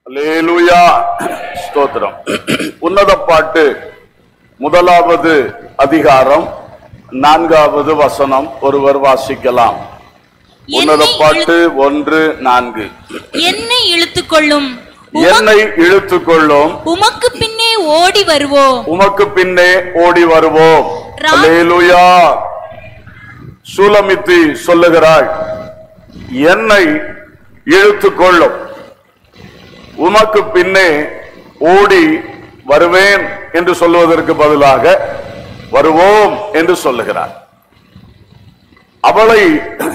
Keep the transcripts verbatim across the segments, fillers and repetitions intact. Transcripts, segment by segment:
அல்லேலூயா, ஸ்தோத்திரம். உன்னத பாட்டு முதலாவது அதிகாரம் நான்காவது வசனம் ஒருவர் வாசிக்கலாம். உன்னத பாட்டு ஒன்று நான்கு. என்னை இழுத்துக்கொள்ளும் என்னை இழுத்துக்கொள்ளும் உமக்கு பின்னே ஓடி வருவோம் உமக்கு பின்னே ஓடி வருவோம். அல்லேலூயா. சூலமித்தி சொல்லுகிறாள், என்னை இழுத்துக்கொள்ளும் உமக்கு பின்னே ஓடி வருவேன் என்று சொல்வதற்கு பதிலாக வருவோம் என்று சொல்லுகிறார். அவளை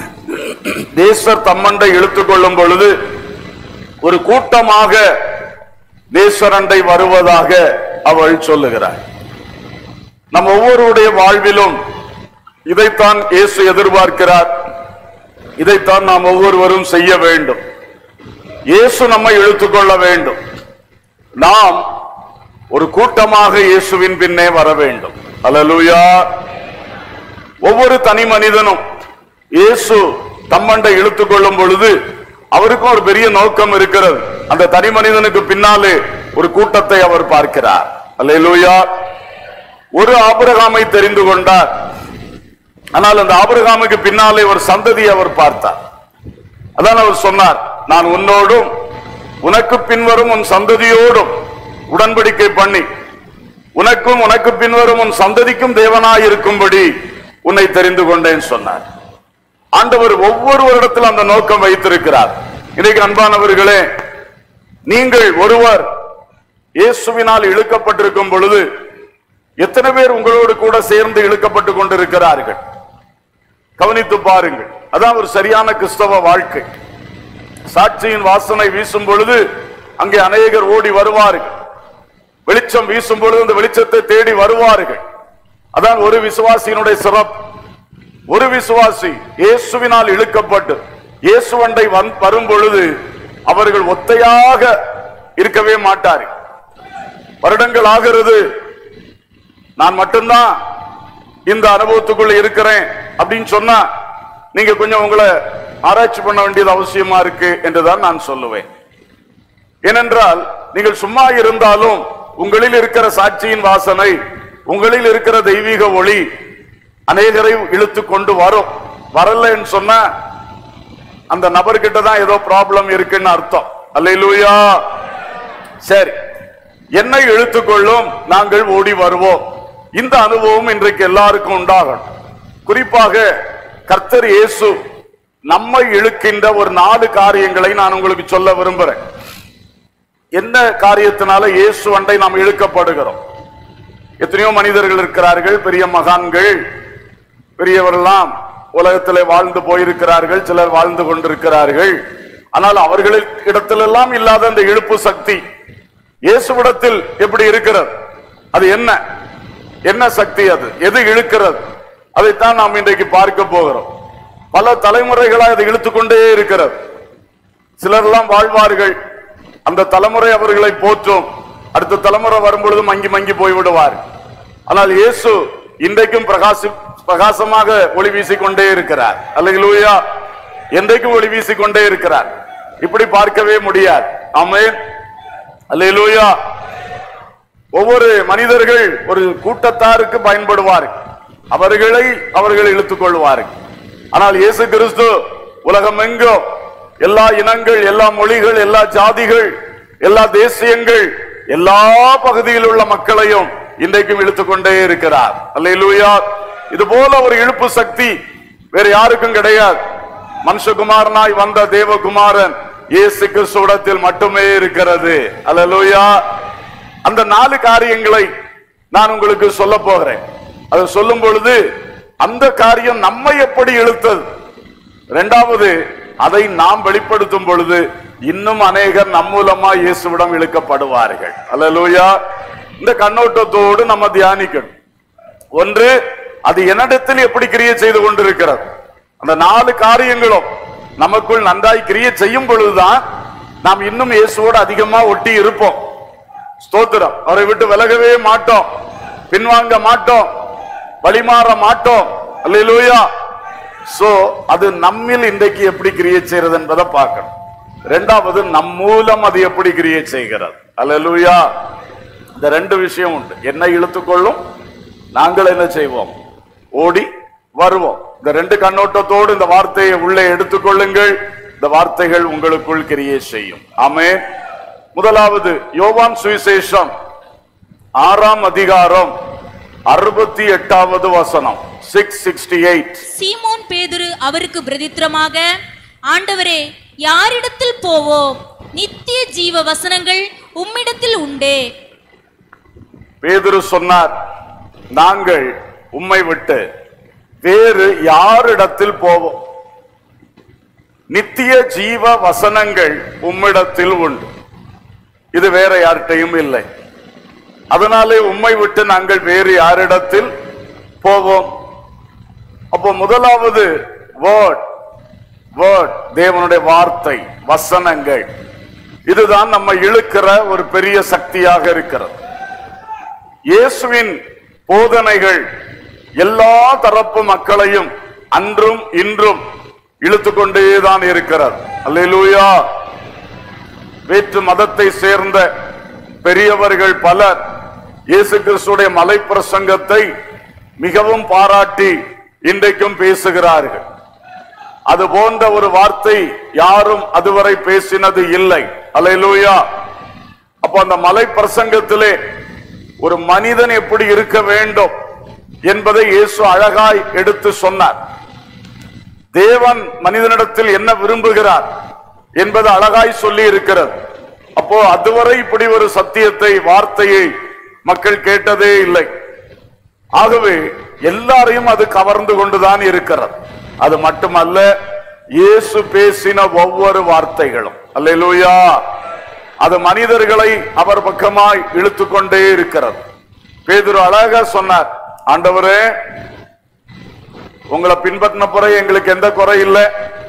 தேசர் தம்மண்டை இழுத்துக் கொள்ளும் பொழுது ஒரு கூட்டமாக தேசரண்டை வருவதாக அவள் சொல்லுகிறார். நம் ஒவ்வொருடைய வாழ்விலும் இதைத்தான் இயேசு எதிர்பார்க்கிறார். இதைத்தான் நாம் ஒவ்வொருவரும் செய்ய வேண்டும். இயேசு நம்மை இழுத்துக் கொள்ள வேண்டும். நாம் ஒரு கூட்டமாக இயேசுவின் பின்னே வர வேண்டும். அல்லேலூயா. ஒவ்வொரு தனி மனிதனும் இயேசு தம்மண்டை இழுத்துக் கொள்ளும் பொழுது அவருக்கும் ஒரு பெரிய நோக்கம் இருக்கிறது. அந்த தனி மனிதனுக்கு பின்னாலே ஒரு கூட்டத்தை அவர் பார்க்கிறார். அல்லேலூயா. ஒரு ஆபிரகாமை தெரிந்து கொண்டார். ஆனால் அந்த ஆபிரகாமுக்கு பின்னாலே ஒரு சந்ததியை அவர் பார்த்தார். அதான் அவர் சொன்னார், நான் உன்னோடும் உனக்கு பின்வரும் உன் சந்ததியோடும் உடன்படிக்கை பண்ணி உனக்கும் உனக்கு பின்வரும் உன் சந்ததிக்கும் தேவனாய் இருக்கும்படி உன்னை தெரிந்து கொண்டேன் சொன்னார். ஆண்டவர் ஒவ்வொரு வருடத்தில் அந்த நோக்கம் வைத்திருக்கிறார். இன்றைக்கு அன்பானவர்களே, நீங்கள் ஒருவர் இயேசுவினால் இழுக்கப்பட்டிருக்கும் பொழுது எத்தனை பேர் உங்களோடு கூட சேர்ந்து இழுக்கப்பட்டு கொண்டிருக்கிறார்கள்? கவனித்து பாருங்கள். அதான் ஒரு சரியான கிறிஸ்தவ வாழ்க்கை. சாட்சியின் வாசனை வீசும் பொழுது அங்கே அநேகர் ஓடி வருவார்கள். வெளிச்சம் வீசும் பொழுது அந்த வெளிச்சத்தை தேடி வருவார்கள். அதான் ஒரு விசுவாசியினுடைய சிறப்பு. ஒரு விசுவாசி இயேசுவினால் இழுக்கப்பட்டு இயேசுவண்டை வரும் பொழுது அவர்கள் ஒத்தையாக இருக்கவே மாட்டார்கள். வருடங்கள் ஆகிறது, நான் மட்டும்தான் இந்த அனுபவத்துக்குள்ள இருக்கிறேன் அப்படின்னு சொன்னா நீங்க கொஞ்சம் உங்களை ஆராய்ச்சி பண்ண வேண்டியது அவசியமா இருக்கு என்றுதான் நான் சொல்லுவேன். ஏனென்றால் நீங்கள் சும்மா இருந்தாலும் உங்களில் இருக்கிற சாட்சியின் வாசனை, உங்களில் இருக்கிற தெய்வீக ஒளி அநேகரை இழுத்து கொண்டு வரும். வரலன்னு சொன்னா அந்த நபர்கிட்ட தான் ஏதோ ப்ராப்ளம் இருக்குன்னு அர்த்தம். அல்லேலூயா. சரி, என்னை இழுத்துக்கொள்ளும், நாங்கள் ஓடி வருவோம். இந்த அனுபவம் இன்றைக்கு எல்லாருக்கும் உண்டாகணும். குறிப்பாக கர்த்தர் இயேசு நம்மை இழுக்கின்ற ஒரு நாலு காரியங்களை நான் உங்களுக்கு சொல்ல விரும்புகிறேன். என்ன காரியத்தினால இயேசு அண்டை நாம் இழுக்கப்படுகிறோம்? எத்தனையோ மனிதர்கள் இருக்கிறார்கள், பெரிய மகான்கள், பெரியவரெல்லாம் உலகத்திலே வாழ்ந்து போயிருக்கிறார்கள், சிலர் வாழ்ந்து கொண்டிருக்கிறார்கள். ஆனால் அவர்களுக்கு இடத்திலெல்லாம் இல்லாத அந்த இழுப்பு சக்தி இயேசுவிடத்தில் எப்படி இருக்கிறது? அது என்ன என்ன சக்தி? அது எது இழுக்கிறது? அதைத்தான் நாம் இன்றைக்கு பார்க்க போகிறோம். பல தலைமுறைகளாக அது இழுத்துக்கொண்டே இருக்கிறது. சிலர்லாம் வாழ்வார்கள், அந்த தலைமுறை அவர்களை போற்றும், அடுத்த தலைமுறை வரும்பொழுது மங்கி மங்கி போய்விடுவார். ஆனால் இயேசு இன்றைக்கும் பிரகாசி பிரகாசமாக ஒளி வீசிக்கொண்டே இருக்கிறார். அல்லேலூயா. என்றைக்கும் ஒளி வீசிக்கொண்டே இருக்கிறார். இப்படி பார்க்கவே முடியாது. ஆமென். அல்லேலூயா. ஒவ்வொரு மனிதர்கள் ஒரு கூட்டத்தாருக்கு பயன்படுவார்கள், அவர்களை அவர்கள் இழுத்துக் கொள்வார்கள். ஆனால் இயேசு கிறிஸ்து உலகம் எங்கும் எல்லா இனங்கள், எல்லா மொழிகள், எல்லா ஜாதிகள், எல்லா தேசியங்கள், எல்லா பகுதியில் உள்ள மக்களையும் இன்றைக்கும் இழுத்துக் கொண்டே இருக்கிறார். அல்லேலூயா. இது போல ஒரு இழுப்பு சக்தி வேற யாருக்கும் கிடையாது. மனுஷகுமாரனாய் வந்த தேவகுமாரன் இயேசு கிறிஸ்துவிடத்தில் மட்டுமே இருக்கிறது. அல்லேலூயா. அந்த நாலு காரியங்களை நான் உங்களுக்கு சொல்ல போகிறேன். அதை சொல்லும் பொழுது அந்த காரியம் நம்மை எப்படி இழுத்தது, இரண்டாவது அதை நாம் வெளிப்படுத்தும் பொழுது இன்னும் அநேகர் நம் மூலமா இயேசுவிடம் இழுக்கப்படுவார்கள். அல்லேலூயா. இந்த கண்ணோட்டத்தோடு நம்ம தியானிக்கணும். ஒன்று, அது என்னிடத்தில் எப்படி கிரியை செய்து கொண்டிருக்கிறது. அந்த நாலு காரியங்களும் நமக்குள் நன்றாய் கிரியை செய்யும் பொழுதுதான் நாம் இன்னும் இயேசுவோடு அதிகமா ஒட்டி இருப்போம். ஸ்தோத்திரம். அவரை விட்டு விலகவே மாட்டோம், பின்வாங்க மாட்டோம், வழிமாற மாட்டோம். அல்லேலூயா. சோ அது நம்மில் இன்றைக்கு எப்படி கிரியை செய்யறது என்பதை பார்க்கணும். இரண்டாவது நம் மூலம் அது எப்படி கிரியை செய்கிறது. அல்லேலூயா. இந்த ரெண்டு விஷயம் உண்டு. என்னை இழுத்துக்கொள்ளும், நாங்கள் என்ன செய்வோம்? ஓடி வருவோம். இந்த ரெண்டு கண்ணோட்டத்தோடு இந்த வார்த்தையை உள்ளே எடுத்துக்கொள்ளுங்கள். இந்த வார்த்தைகள் உங்களுக்குள் கிரியை செய்யும். ஆமென். முதலாவது யோவான் சுவிசேஷம் ஆறாம் அதிகாரம் அறுபத்தி எட்டாவது வசனம். Six sixty eight. சீமோன் பேதுரு அவருக்கு பிரதித்திரமாக, ஆண்டவரே, யாரிடத்தில் போவோம்? நித்திய ஜீவ வசனங்கள் உம்மிடத்தில் உண்டே. பேதுரு சொன்னார், நாங்கள் உம்மை விட்டு வேறு யாரிடத்தில் போவோம்? நித்திய ஜீவ வசனங்கள் உம்மிடத்தில் உண்டு. இது வேற யார்கிட்டையும் இல்லை. அதனாலே உம்மை விட்டு நாங்கள் வேறு யாரிடத்தில் போவோம்? அப்போ முதலாவது வேர்ட், வேர்ட் தேவனுடைய வார்த்தை, வசனங்கள். இதுதான் நம்ம இழுக்கிற ஒரு பெரிய சக்தியாக இருக்கிறது. இயேசுவின் போதனைகள் எல்லா தரப்பு மக்களையும் அன்றும் இன்றும் இழுத்துக்கொண்டேதான் இருக்கிறது. அல்லேலூயா. வேற்று மதத்தை சேர்ந்த பெரியவர்கள் பலர் இயேசு கிறிஸ்துடைய மலை பிரசங்கத்தை மிகவும் பாராட்டி இன்றைக்கும் பேசுகிறார்கள். அது போன்ற ஒரு வார்த்தை யாரும் அதுவரை பேசினது இல்லை. அல்லேலூயா. அப்போ அந்த மலை பிரசங்கத்திலே ஒரு மனிதன் எப்படி இருக்க வேண்டும் என்பதை இயேசு அழகாய் எடுத்து சொன்னார். தேவன் மனிதனிடத்தில் என்ன விரும்புகிறார் என்பது அழகாய் சொல்லி இருக்கிறது. அப்போ அதுவரை இப்படி ஒரு சத்தியத்தை, வார்த்தையை மக்கள் கேட்டதே இல்லை. ஆகவே எல்லாரையும் அது கவர்ந்து கொண்டுதான் இருக்கிறது. அது மட்டுமல்ல, இயேசு பேசின ஒவ்வொரு வார்த்தைகளும், அல்லேலூயா, அது மனிதர்களை அவர் பக்கமாய் இழுத்து கொண்டே இருக்கிறது. பேதுரு அழகா சொன்னார், ஆண்டவரே, உங்களை பின்பற்றின பிறகு எங்களுக்கு எந்த குறை இல்லை.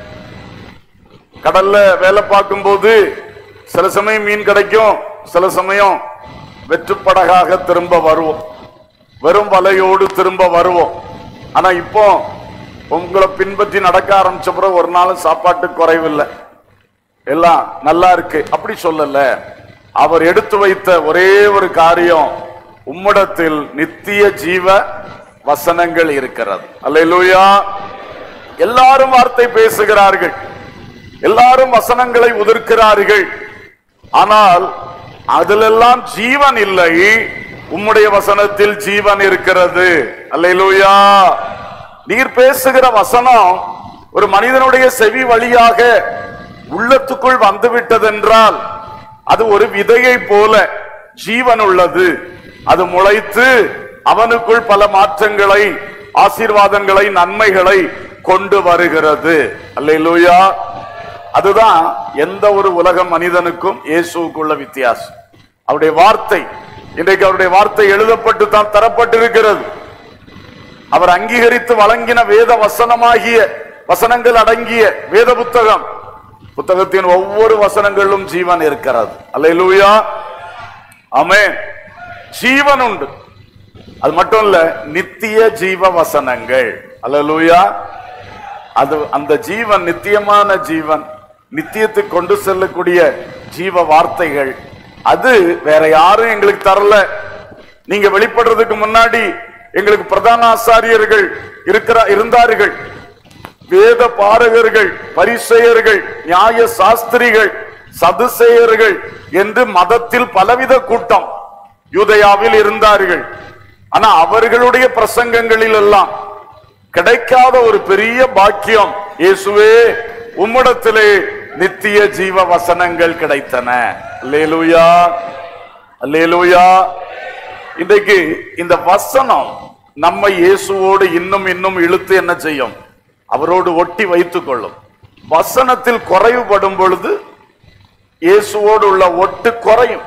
கடல்ல வேலை பார்க்கும் போது சில சமயம் மீன் கிடைக்கும், சில சமயம் வெற்றுப்படகாக திரும்ப வருவோம், வெறும் வலையோடு திரும்ப வருவோம். ஆனா இப்போ உங்களை பின்பற்றி நடக்க ஆரம்பிச்ச பிறகு ஒரு நாள் சாப்பாட்டு குறைவில்லை, எல்லாம் நல்லா இருக்கு. அப்படி சொல்லல. அவர் எடுத்து வைத்த ஒரே ஒரு காரியம், உம்மிடத்தில் நித்திய ஜீவ வசனங்கள் இருக்கிறது. அல்லேலூயா. எல்லாரும் வார்த்தை பேசுகிறார்கள், எல்லாரும் வசனங்களை உதிர்க்கிறார்கள். ஆனால் அதிலெல்லாம் ஜீவன் இல்லை. உம்முடைய வசனத்தில் ஜீவன் இருக்கிறது. அல்லேலூயா. நீர் பேசுகிற வசனம் ஒரு மனிதனுடைய செவி வழியாக உள்ளத்துக்குள் வந்துவிட்டதென்றால் அது ஒரு விதையை போல ஜீவன் உள்ளது. அது முளைத்து அவனுக்குள் பல மாற்றங்களை, ஆசீர்வாதங்களை, நன்மைகளை கொண்டு வருகிறது. அல்லேலூயா. அதுதான் எந்த ஒரு உலக மனிதனுக்கும் இயேசுவுக்குள்ள வித்தியாசம். அவருடைய வார்த்தை, இன்றைக்கு அவருடைய வார்த்தை எழுதப்பட்டு தான் தரப்பட்டிருக்கிறது. அவர் அங்கீகரித்து வழங்கின வேத வசனமாகிய வசனங்கள் அடங்கிய வேத புத்தகம், புத்தகத்தின் ஒவ்வொரு வசனங்களிலும் ஜீவன் இருக்கிறது. அல்லேலூயா. ஆமென். ஜீவன் உண்டு. அது மட்டும் இல்ல, நித்திய ஜீவ வசனங்கள். அல்லேலூயா. அது அந்த ஜீவன் நித்தியமான ஜீவன், நித்தியத்துக்கு கொண்டு செல்லக்கூடிய ஜீவ வார்த்தைகள். அது வேற யாரும் எங்களுக்கு தரல. நீங்க வெளிப்படுறதுக்கு முன்னாடி எங்களுக்கு பிரதான ஆசாரியர்கள் இருக்கிற இருந்தார்கள், வேத பாரகர்கள், பரிசேயர்கள், நியாய சாஸ்திரிகள், சதுசேயர்கள் என்று மதத்தில் பலவித கூட்டம் யூதேயாவில் இருந்தார்கள். ஆனா அவர்களுடைய பிரசங்கங்களில் எல்லாம் கிடைக்காத ஒரு பெரிய பாக்கியம், இயேசுவே உம்மிடத்திலே நித்திய ஜீவ வசனங்கள் கிடைத்தன. அல்லேலூயா. அல்லேலூயா. இன்றைக்கு இந்த வசனம் நம்மை இயேசுவோடு இன்னும் இன்னும் இழுத்து என்ன செய்யும்? அவரோடு ஒட்டி வைத்துக் கொள்ளும். வசனத்தில் குறைவுபடும் பொழுது இயேசுவோடு உள்ள ஒட்டு குறையும்,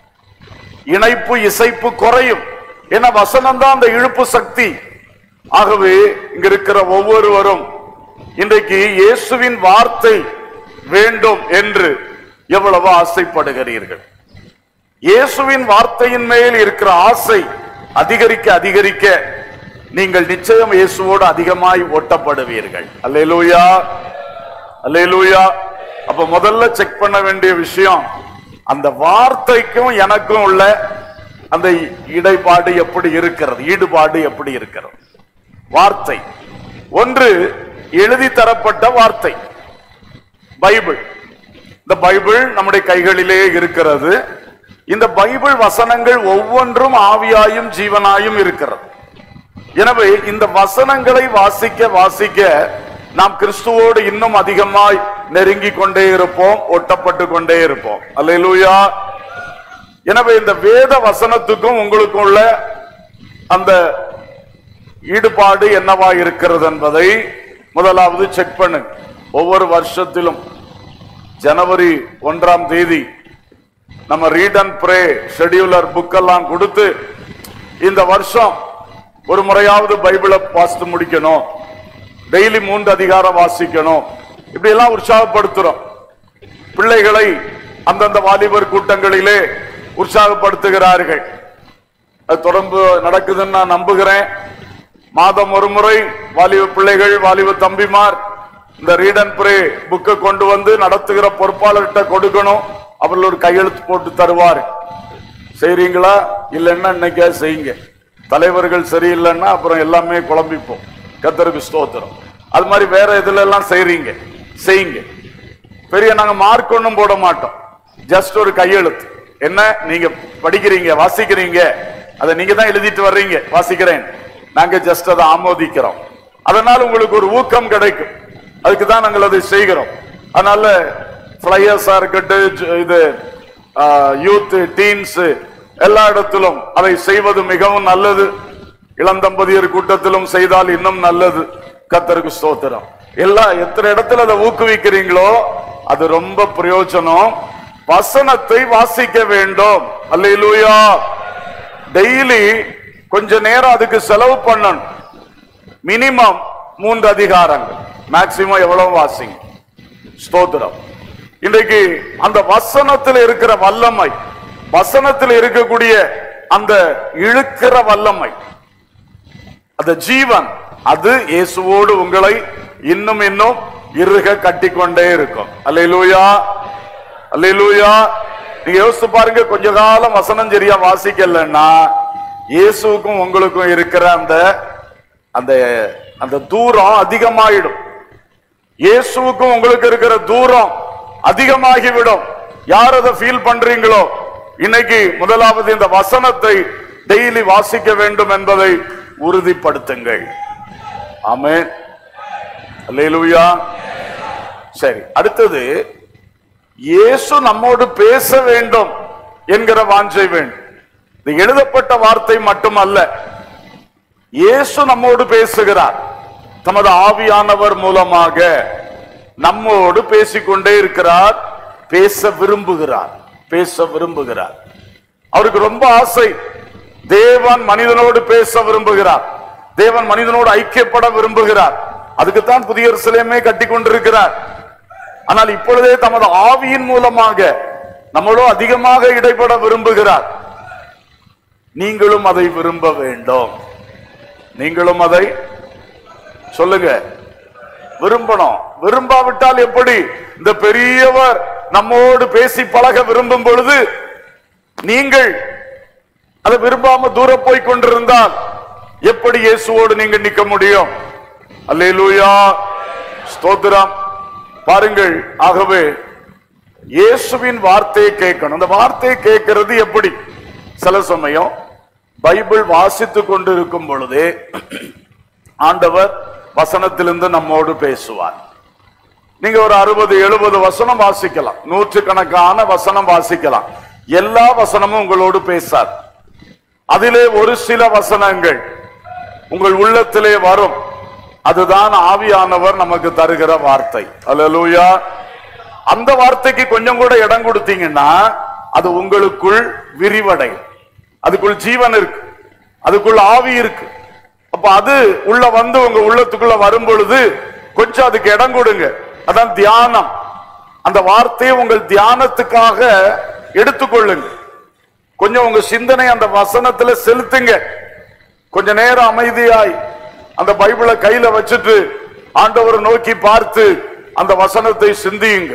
இணைப்பு, இசைப்பு குறையும். ஏன்னா வசனம் தான் அந்த இழுப்பு சக்தி. ஆகவே இங்க இருக்கிற ஒவ்வொருவரும் இன்றைக்கு இயேசுவின் வார்த்தை வேண்டும் என்று எவ்வளவு ஆசைப்படுகிறீர்கள்? இயேசுவின் வார்த்தையின் மேல் இருக்கிற ஆசை அதிகரிக்க அதிகரிக்க நீங்கள் நிச்சயம் இயேசுவோடு அதிகமாய் ஒட்டப்படுவீர்கள். அல்லேலூயா. அல்லேலூயா. அப்ப முதல்ல செக் பண்ண வேண்டிய விஷயம், அந்த வார்த்தைக்கும் எனக்கும் உள்ள அந்த இடைப்பாடு எப்படி இருக்கிறது, ஈடுபாடு எப்படி இருக்கிறது. வார்த்தை ஒன்று எழுதி தரப்பட்ட வார்த்தை பைபிள். இந்த பைபிள் நம்முடைய கைகளிலே இருக்கிறது. இந்த பைபிள் வசனங்கள் ஒவ்வொன்றும் ஆவியாயும் ஜீவனாயும் இருக்கிறது. எனவே இந்த வசனங்களை வாசிக்க வாசிக்க நாம் கிறிஸ்துவோடு இன்னும் அதிகமாய் நெருங்கி கொண்டே இருப்போம், ஒட்டப்பட்டு கொண்டே இருப்போம். அல்லேலூயா. எனவே இந்த வேத வசனத்துக்கும் உங்களுக்கும் உள்ள அந்த ஈடுபாடு என்னவா இருக்கிறது என்பதை முதலாவது செக் பண்ணுங்க. ஒவ்வொரு வருஷத்திலும் ஜனவரி ஒன்றாம் தேதி நம்ம read and pray scheduler book எல்லாம் கொடுத்து இந்த வருஷம் ஒரு முறையாவது பைபிளை வாசித்து முடிக்கணும், டெய்லி மூன்று அதிகாரம் வாசிக்கணும், இப்படி எல்லாம் உற்சாகப்படுத்துறோம். பிள்ளைகளை அந்தந்த வாலிபர் கூட்டங்களிலே உற்சாகப்படுத்துகிறார்கள். அது தொடர்ந்து நடக்குதுன்னு நான் நம்புகிறேன். மாதம் ஒரு முறை வாலிப பிள்ளைகள், வாலிப தம்பிமார் இந்த ரீட் அண்ட் பிரே புக்கை கொண்டு வந்து நடத்துகிற பொறுப்பாளர்கிட்ட கொடுக்கணும். அவர்கள் ஒரு கையெழுத்து போட்டு தருவார். செய்றீங்களா? இல்லைன்னா இன்னைக்கே செய்யுங்க. தலைவர்கள் சரியில்லைன்னா அப்புறம் எல்லாமே குழம்பிப்போம். கர்த்தருக்கு ஸ்தோத்திரம். அது மாதிரி வேற இதுல எல்லாம் செய்றீங்க, செய்யுங்க. பெரிய நாங்க மார்க் ஒன்றும் போட மாட்டோம், ஜஸ்ட் ஒரு கையெழுத்து. என்ன, நீங்க படிக்கிறீங்க, வாசிக்கிறீங்க, அதை நீங்க தான் எழுதிட்டு வர்றீங்க, வாசிக்கிறேன், நாங்க ஜஸ்ட் அதை ஆமோதிக்கிறோம். அதனால உங்களுக்கு ஒரு ஊக்கம் கிடைக்கும். அதுக்கு தான் நாங்கள் அதை செய்கிறோம். அதனால பிளையர்ஸா இருக்கட்டும், இது யூத் டீன்ஸ் எல்லா இடத்திலும் அதை செய்வது மிகவும் நல்லது. இளந்தம்பதியர் கூட்டத்திலும் செய்தால் இன்னும் நல்லது. கர்த்தருக்கு ஸ்தோத்திரம். எல்லா எத்தனை இடத்துல அதை ஊக்குவிக்கிறீங்களோ அது ரொம்ப பிரயோஜனம். வசனத்தை வாசிக்க வேண்டும். அல்லேலூயா. டெய்லி கொஞ்ச நேரம் அதுக்கு செலவு பண்ணணும். மினிமம் மூன்று அதிகாரங்கள், மேக்சிமம் எவ்வளவு வாசிங்க. ஸ்தோத்திரம். இன்றைக்கு அந்த வசனத்தில் இருக்கிற வல்லமை, வசனத்தில் இருக்கக்கூடிய அந்த இழுக்கிற வல்லமை, அந்த ஜீவன், அது இயேசுவோடு உங்களை இன்னும் இன்னும் இறுக கட்டிக்கொண்டே இருக்கும். அல்லேலூயா, அல்லேலூயா. நீங்க யோசிச்சு பாருங்க, கொஞ்ச காலம் வசனம் சரியா வாசிக்கலன்னா இயேசுக்கும் உங்களுக்கும் இருக்கிற அந்த அந்த அந்த தூரம் அதிகமாயிடும். இயேசுக்கும் உங்களுக்கு இருக்கிற தூரம் அதிகமாகிவிடும். யார் அதை ஃபீல் பண்றீங்களோ, இன்னைக்கு முதலாவது இந்த வசனத்தை டெய்லி வாசிக்க வேண்டும் என்பதை உறுதிப்படுத்துங்கள். ஆமென். அல்லேலூயா. சரி, அடுத்தது இயேசு நம்மோடு பேச வேண்டும் என்கிற வாஞ்சை வேண்டும். இது எழுதப்பட்ட வார்த்தை மட்டுமல்ல, இயேசு நம்மோடு பேசுகிறார். தமது ஆவியானவர் மூலமாக நம்மோடு பேசிக்கொண்டே இருக்கிறார். பேச விரும்புகிறார், பேச விரும்புகிறார். அவருக்கு ரொம்ப ஆசை. தேவன் மனிதனோடு பேச விரும்புகிறார். தேவன் மனிதனோடு ஐக்கியப்பட விரும்புகிறார். அதுக்குத்தான் புதிய எருசலேமை கட்டி கொண்டிருக்கிறார். ஆனால் இப்பொழுதே தமது ஆவியின் மூலமாக நம்மளோடு அதிகமாக இடைப்பட விரும்புகிறார். நீங்களும் அதை விரும்ப வேண்டும். நீங்களும் அதை சொல்லுங்க, விரும்பணும். விரும்பாவிட்டால் எப்படி? இந்த பெரியவர் நம்மோடு பேசி பழக விரும்பும் பொழுது நீங்கள் அதை விரும்பாம தூர போய் கொண்டிருந்தால் எப்படி இயேசுவோடு நீங்க நிற்க முடியும்? அல்லேலூயா, ஸ்தோத்திரம். பாருங்கள், ஆகவே இயேசுவின் வார்த்தையை கேட்கணும். அந்த வார்த்தையை கேட்கிறது எப்படி? சில சமயம் பைபிள் வாசித்து கொண்டு இருக்கும் பொழுதே ஆண்டவர் வசனத்திலிருந்து நம்மோடு பேசுவார். நீங்க ஒரு அறுபது எழுபது வசனம் வாசிக்கலாம், நூற்று கணக்கான வசனம் வாசிக்கலாம். எல்லா வசனமும் உங்களோடு பேசார். அதிலே ஒரு சில வசனங்கள் உங்கள் உள்ளத்திலே வரும். அதுதான் ஆவியானவர் நமக்கு தருகிற வார்த்தை. அல்லேலூயா. அந்த வார்த்தைக்கு கொஞ்சம் கூட இடம் கொடுத்தீங்கன்னா அது உங்களுக்குள் விரிவடையும். அதுக்குள் ஜீவன் இருக்கு, அதுக்குள்ள ஆவி இருக்கு. அப்ப அது உள்ள வந்து உங்க உள்ளத்துக்குள்ள வரும் பொழுது கொஞ்சம் அதுக்கு இடம் கொடுங்க. அதான் தியானம். அந்த வார்த்தையை உங்கள் தியானத்துக்காக எடுத்துக்கொள்ளுங்க. கொஞ்சம் உங்க சிந்தனை அந்த வசனத்துல செலுத்துங்க. கொஞ்ச நேரம் அமைதியாய் அந்த பைபிளை கையில வச்சுட்டு ஆண்டவரை நோக்கி பார்த்து அந்த வசனத்தை சிந்தியுங்க.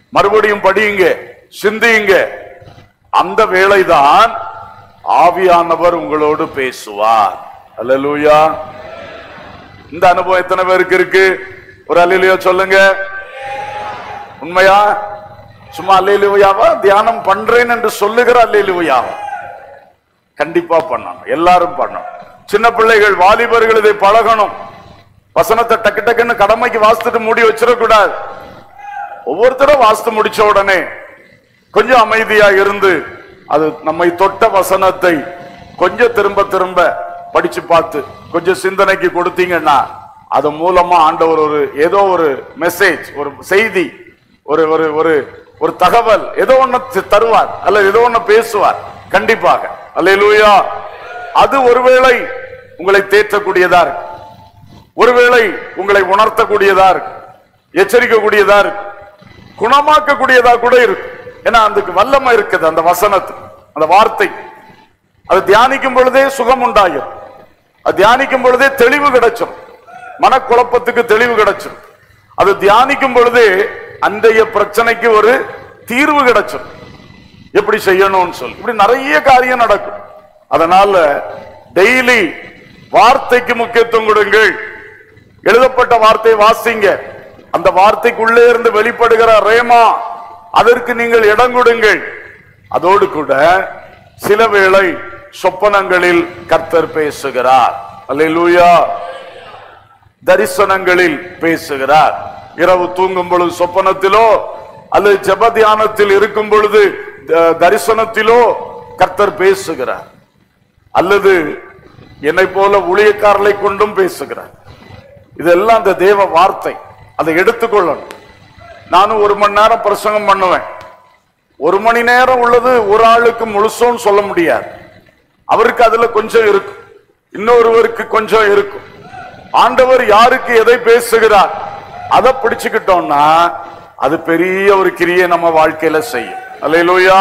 மறுபடியும் படியுங்க, சிந்தியுங்க. அந்த வேளைதான் ஆவியானவர் உங்களோடு பேசுவார். அல்லேலூயா. இந்த அனுபவம் எத்தனை பேருக்கு இருக்கு? ஒரு அல்லேலூயா சொல்லுங்க. உண்மையா? சும்மா அல்லேலூயாவா? தியானம் பண்றேன் என்று சொல்லுகிற அல்லேலூயாவா? கண்டிப்பா பண்ணணும், எல்லாரும் பண்ணணும். சின்ன பிள்ளைகள், வாலிபர்கள் இதை பழகணும். வசனத்தை டக்கு டக்குன்னு கடமைக்கு வாசித்துட்டு மூடி வச்சிடக்கூடாது. ஒவ்வொருத்தரும் வாசித்து முடிச்ச உடனே கொஞ்சம் அமைதியா இருந்து அது நம்மை தொட்ட வசனத்தை கொஞ்சம் திரும்ப திரும்ப படிச்சு பார்த்து கொஞ்சம் சிந்தனைக்கு கொடுத்தீங்கன்னா அது மூலமா ஆண்டவர் ஒரு ஏதோ ஒரு மெசேஜ், ஒரு செய்தி, ஒரு ஒரு ஒரு ஒரு தகவல் ஏதோ ஒண்ணு தருவார், அல்ல ஏதோ ஒண்ணு பேசுவார் கண்டிப்பாக. அல்லேலூயா. அது ஒருவேளை உங்களை தேற்றக்கூடியதா இருக்கு, ஒருவேளை உங்களை உணர்த்தக்கூடியதா இருக்கு, எச்சரிக்கக்கூடியதா இருக்கு, குணமாக்கக்கூடியதா கூட இருக்கு. ஏன்னா அதுக்கு வல்லமை இருக்குது அந்த வசனத்துக்கு, அந்த வார்த்தை. அது தியானிக்கும் பொழுதே சுகம் உண்டாகும், அது தியானிக்கும் பொழுதே தெளிவு கிடைச்சும், மனக்குழப்பத்துக்கு தெளிவு கிடைச்சும். அது தியானிக்கும் பொழுதே அன்றைய பிரச்சனைக்கு ஒரு தீர்வு கிடைச்சும். எப்படி செய்யணும்னு சொல்லி இப்படி நிறைய காரியம் நடக்கும். அதனால டெய்லி வார்த்தைக்கு முக்கியத்துவம் கொடுங்கள். எழுதப்பட்ட வார்த்தை வாசிங்க. அந்த வார்த்தைக்குள்ளே இருந்து வெளிப்படுகிற ரேமா, அதற்கு நீங்கள் இடம் கொடுங்கள். அதோடு கூட சில வேளை சொப்பனங்களில் கர்த்தர் பேசுகிறார். அல்லேலூயா. தரிசனங்களில் பேசுகிறார். இரவு தூங்கும் பொழுது சொப்பனத்திலோ அல்லது ஜெப தியானத்தில் இருக்கும் பொழுது தரிசனத்திலோ கர்த்தர் பேசுகிறார். அல்லது என்னை போல ஊழியக்காரர்களை கொண்டும் பேசுகிறார். இதெல்லாம் அந்த தேவ வார்த்தை. அதை எடுத்துக்கொள்ளணும். நானும் ஒரு மணி நேரம் பிரசங்கம் பண்ணுவேன். ஒரு மணி நேரம் உள்ளது ஒரு ஆளுக்கு முழுசும் சொல்ல முடியாது. அவருக்கு அதுல கொஞ்சம் இருக்கும், இன்னொருவருக்கு கொஞ்சம் இருக்கும். ஆண்டவர் யாருக்கு எதை பேசுகிறார் அதை பிடிச்சுக்கிட்டோம்னா அது பெரிய ஒரு கிரியை நம்ம வாழ்க்கையில செய்யும். அல்லேலூயா.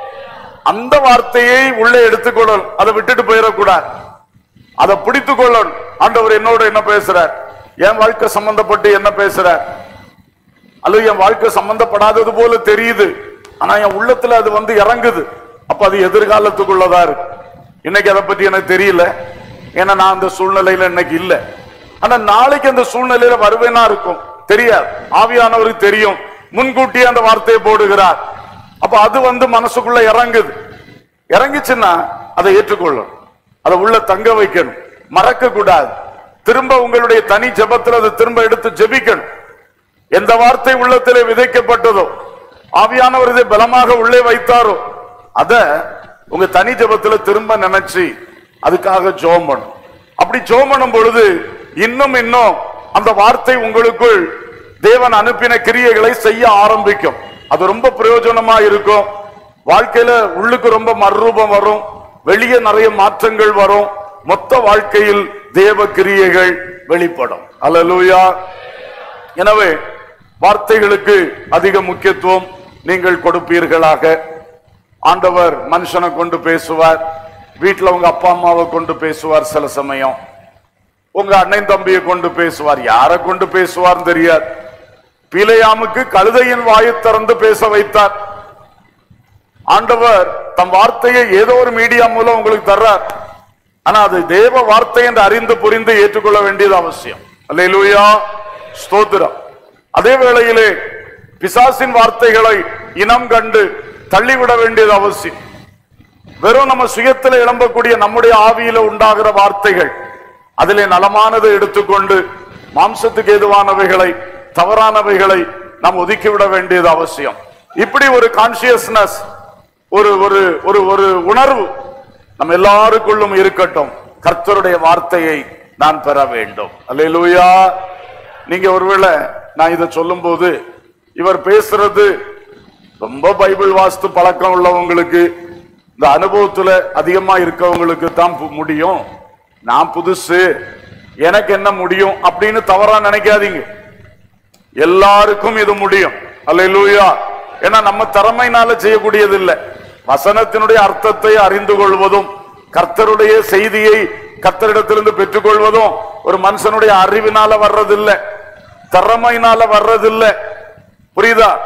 அந்த வார்த்தையை உள்ளே எடுத்துக்கொள்ளணும், அதை விட்டுட்டு போயிடக்கூடாது, அதை பிடித்து கொள்ளணும். ஆண்டவர் என்னோட என்ன பேசுறார், என் வாழ்க்கை சம்பந்தப்பட்டு என்ன பேசுறார், அல்லது என் வாழ்க்கை சம்பந்தப்படாதது போல தெரியுது, ஆனா என் உள்ளத்துல அது வந்து இறங்குது. அப்ப அது எதிர்காலத்துக்குள்ளதா இருக்கு. இன்னைக்கு அதை பத்தி எனக்கு தெரியல, ஏன்னா நான் அந்த சூழ்நிலையில இன்னைக்கு இல்லை. ஆனா நாளைக்கு அந்த சூழ்நிலையில வருவேனா இருக்கும் தெரியாது. ஆவியானவருக்கு தெரியும், முன்கூட்டியே அந்த வார்த்தையை போடுகிறார். அப்ப அது வந்து மனசுக்குள்ள இறங்குது. இறங்கிச்சுன்னா அதை ஏற்றுக்கொள்ளணும், அதை உள்ள தங்க வைக்கணும், மறக்க கூடாது. திரும்ப உங்களுடைய தனி ஜெபத்தில் அதை திரும்ப எடுத்து ஜெபிக்கணும். எந்த வார்த்தை உள்ளத்திலே விதைக்கப்பட்டதோ, ஆவியானவர் இதை பலமாக உள்ளே வைத்தாரோ, அத உங்க தனி ஜெபத்துல திரும்ப நினைச்சு அதுக்காக ஜெபம் பண்ணும். அப்படி ஜெபம் பண்ணும் பொழுது இன்னும் இன்னும் அந்த வார்த்தை உங்களுக்குள் தேவன் அனுப்பின கிரியைகளை செய்ய ஆரம்பிக்கும். அது ரொம்ப பிரயோஜனமா இருக்கும். வாழ்க்கையில உள்ளுக்கு ரொம்ப மறுரூபம் வரும், வெளியே நிறைய மாற்றங்கள் வரும். மொத்த வாழ்க்கையில் தேவ கிரியைகள் வெளிப்படும். அல்லேலூயா. எனவே வார்த்தைகளுக்கு அதிக முக்கியத்துவம் நீங்கள் கொடுப்பீர்களாக. ஆண்டவர் மனுஷனை கொண்டு பேசுவார், வீட்டுல உங்க அப்பா அம்மாவை கொண்டு பேசுவார், சில சமயம் உங்க அண்ணன் தம்பியை கொண்டு பேசுவார், யாரை கொண்டு பேசுவார் தெரியாது. பிலேயாமுக்கு கழுதையின் வாயை திறந்து பேச வைத்தார். ஆண்டவர் தம் வார்த்தையை ஏதோ ஒரு மீடியா மூலம் உங்களுக்கு தர்றார். ஆனா அது தேவ வார்த்தை என்று அறிந்து புரிந்து ஏற்றுக்கொள்ள வேண்டியது அவசியம். அல்லேலூயா. ஸ்தோத்திரம். அதே வேளையிலே பிசாசின் வார்த்தைகளை இனம் கண்டு தள்ளிவிட வேண்டியது அவசியம். வெறும் நம்ம சுயத்தில் எழும்பக்கூடிய நம்முடைய ஆவியில உண்டாகிற வார்த்தைகள், அதிலே நலமானதை எடுத்துக்கொண்டு மாம்சத்துக்கு ஏதுவானவைகளை, தவறானவைகளை நாம் ஒதுக்கிவிட வேண்டியது அவசியம். இப்படி ஒரு கான்சியஸ்னஸ், ஒரு ஒரு ஒரு உணர்வு நம்ம எல்லாருக்குள்ளும் இருக்கட்டும். கர்த்தருடைய வார்த்தையை நான் பெற வேண்டும். அல்லேலூயா. நீங்க ஒருவேளை நான் இதை சொல்லும் போது இவர் பேசுறது ரொம்ப பைபிள் வாஸ்து பழக்கம் உள்ளவங்களுக்கு, இந்த அனுபவத்துல அதிகமா இருக்கவங்களுக்கு தான் முடியும், நான் புதுசு எனக்கு என்ன முடியும் அப்படின்னு தவறா நினைக்காதீங்க. எல்லாருக்கும் இது முடியும். அல்லேலூயா. ஏன்னா நம்ம திறமையினால செய்யக்கூடியது இல்லை. வசனத்தினுடைய அர்த்தத்தை அறிந்து கொள்வதும் கர்த்தருடைய செய்தியை கர்த்தரிடத்திலிருந்து பெற்றுக்கொள்வதும் ஒரு மனுஷனுடைய அறிவினால வர்றதில்லை, திறமையினால வர்றதில்லை. புரியுதா?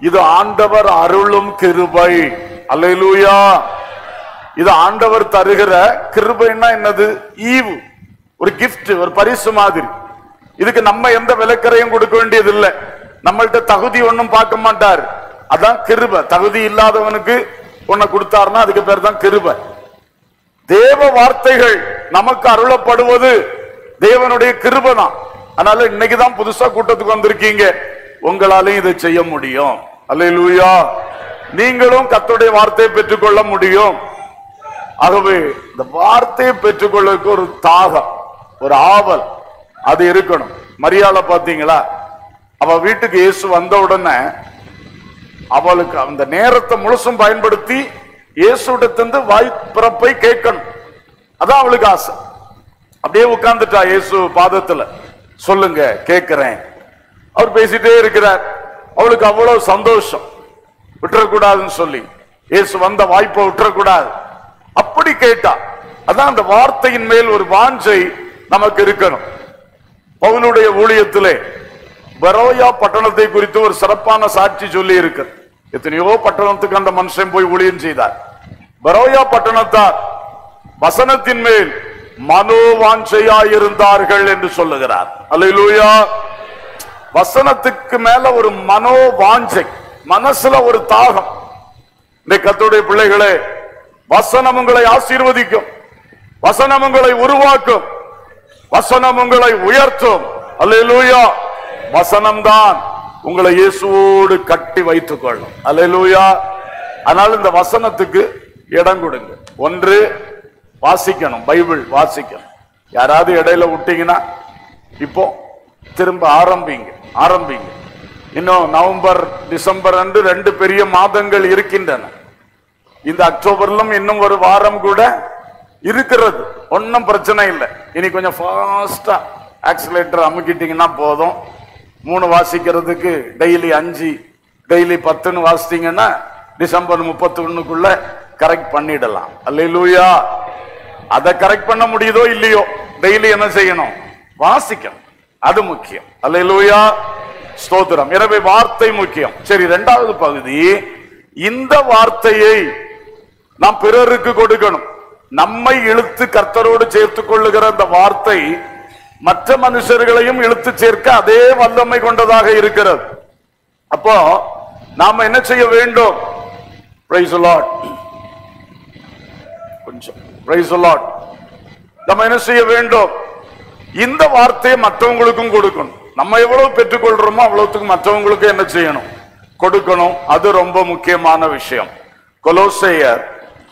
இது ஆண்டவர் அருளும் கிருபை. அல்லேலூயா. இது ஆண்டவர் தருகிற கிருபைன்னா என்னது? ஈவு, ஒரு கிஃப்ட், ஒரு பரிசு மாதிரி. இதுக்கு நம்ம எந்த விலைக்கரையும் கொடுக்க வேண்டியது இல்லை. நம்மள்ட்ட தகுதி ஒன்னும் பார்க்க மாட்டார். அதான் கிருபை. தகுதி இல்லாதவனுக்கு ஒன்ன கொடுத்தாருன்னா அதுக்கு பேர் தான் கிருபை. தேவ வார்த்தைகள் நமக்கு அருளப்படுவது தேவனுடைய கிருபை தான். அதனால இன்னைக்குதான் புதுசா கூட்டத்துக்கு வந்திருக்கீங்க, உங்களாலையும் இதை செய்ய முடியும். அல்லேலூயா. நீங்களும் கர்த்தருடைய வார்த்தையை பெற்றுக்கொள்ள முடியும். ஆகவே இந்த வார்த்தையை பெற்றுக்கொள்ளுக்கு ஒரு தாகம், ஒரு ஆவல் அது இருக்கணும். மரியாதை பாத்தீங்களா? அவ வீட்டுக்கு இயேசு வந்த உடனே அவளுக்கு அந்த நேரத்தை முழுசும் பயன்படுத்தி இயேசுடத்திலிருந்து வாய் பிறப்பை கேட்கணும். அதான் அவளுக்கு ஆசை. அப்படியே உட்கார்ந்துட்டா இயேசு பாதத்துல. சொல்லுங்க, கேட்கிறேன். அவர் பேசிட்டே இருக்கிறார். அவளுக்கு அவ்வளவு சந்தோஷம். விட்டுறக்கூடாதுன்னு சொல்லி இயேசு வந்த வாய்ப்பை விட்டுறக்கூடாது, அப்படி கேட்டா. அதான் அந்த வார்த்தையின் மேல் ஒரு வாஞ்சை நமக்கு இருக்கணும். பவுலுடைய ஊழியத்திலே பெரோயா பட்டணத்தை குறித்து ஒரு சிறப்பான சாட்சி சொல்லி இருக்கு. எத்தனையோ பட்டணத்துக்கு அந்த மனுஷன் போய் ஊழியம் செய்தார். பெரோயா பட்டணத்தார் வசனத்தின் மேல் மனோவாஞ்சையாயிருந்தார்கள் என்று சொல்லுகிறார். அல்லேலூயா. வசனத்துக்கு மேல ஒரு மனோவாஞ்சை, மனசுல ஒரு தாகம். இந்த கர்த்தருடைய பிள்ளைகளே, வசனம் உங்களை ஆசீர்வதிக்கும், வசனம் உங்களை உருவாக்கும், வசனம் உங்களை உயர்த்தும். அல்லேலூயா. வசனம்தான் உங்களை இயேசுவோடு கட்டி வைத்துக் கொள்ளும். அல்லேலூயா. ஆனால் இந்த வசனத்துக்கு இடம் கொடுங்க. ஒன்று, வாசிக்கணும், பைபிள் வாசிக்கணும். யாராவது இடையில விட்டீங்கன்னா இப்போ திரும்ப ஆரம்பிங்க ஆரம்பிங்க இன்னும் நவம்பர் டிசம்பர் அன்று ரெண்டு பெரிய மாதங்கள் இருக்கின்றன. இந்த அக்டோபர்லும் இன்னும் ஒரு வாரம் கூட இருக்கிறது. ஒன்னும் பிரச்சனை இல்லை. இனி கொஞ்சம் ஃபாஸ்டா ஆக்சிலேட்டர் அமுக்கிட்டீங்கன்னா போதும். மூணு வாசிக்கிறதுக்கு டெய்லி அஞ்சு, டெய்லி பத்துன்னு வாசித்தீங்கன்னா டிசம்பர் முப்பத்தி ஒண்ணுக்குள்ள கரெக்ட் பண்ணிடலாம். அல்லேலூயா. அதை கரெக்ட் பண்ண முடியுதோ இல்லையோ, டெய்லி என்ன செய்யணும்? வாசிக்கணும். அது முக்கியம். அல்லேலூயா. ஸ்தோத்திரம். எனவே வார்த்தை முக்கியம். சரி, இரண்டாவது பகுதி, இந்த வார்த்தையை நாம் பிறருக்கு கொடுக்கணும். நம்மை இழுத்து கர்த்தரோடு சேர்த்துக் கொள்ளுகிற அந்த வார்த்தை மற்ற மனுஷர்களையும் இழுத்து சேர்க்க அதே வல்லமை கொண்டதாக இருக்கிறது. அப்போ நாம என்ன செய்ய வேண்டும்? Praise the lord. கொஞ்சம் பிரைஸ் தி லார்ட். நம்ம என்ன செய்ய வேண்டும்? இந்த வார்த்தையை மற்றவங்களுக்கும் கொடுக்கணும். நம்ம எவ்வளவு பெற்றுக்கொள்றோமோ அவ்வளவுக்கு மற்றவங்களுக்கு என்ன செய்யணும்? கொடுக்கணும். அது ரொம்ப முக்கியமான விஷயம். கொலோசையர்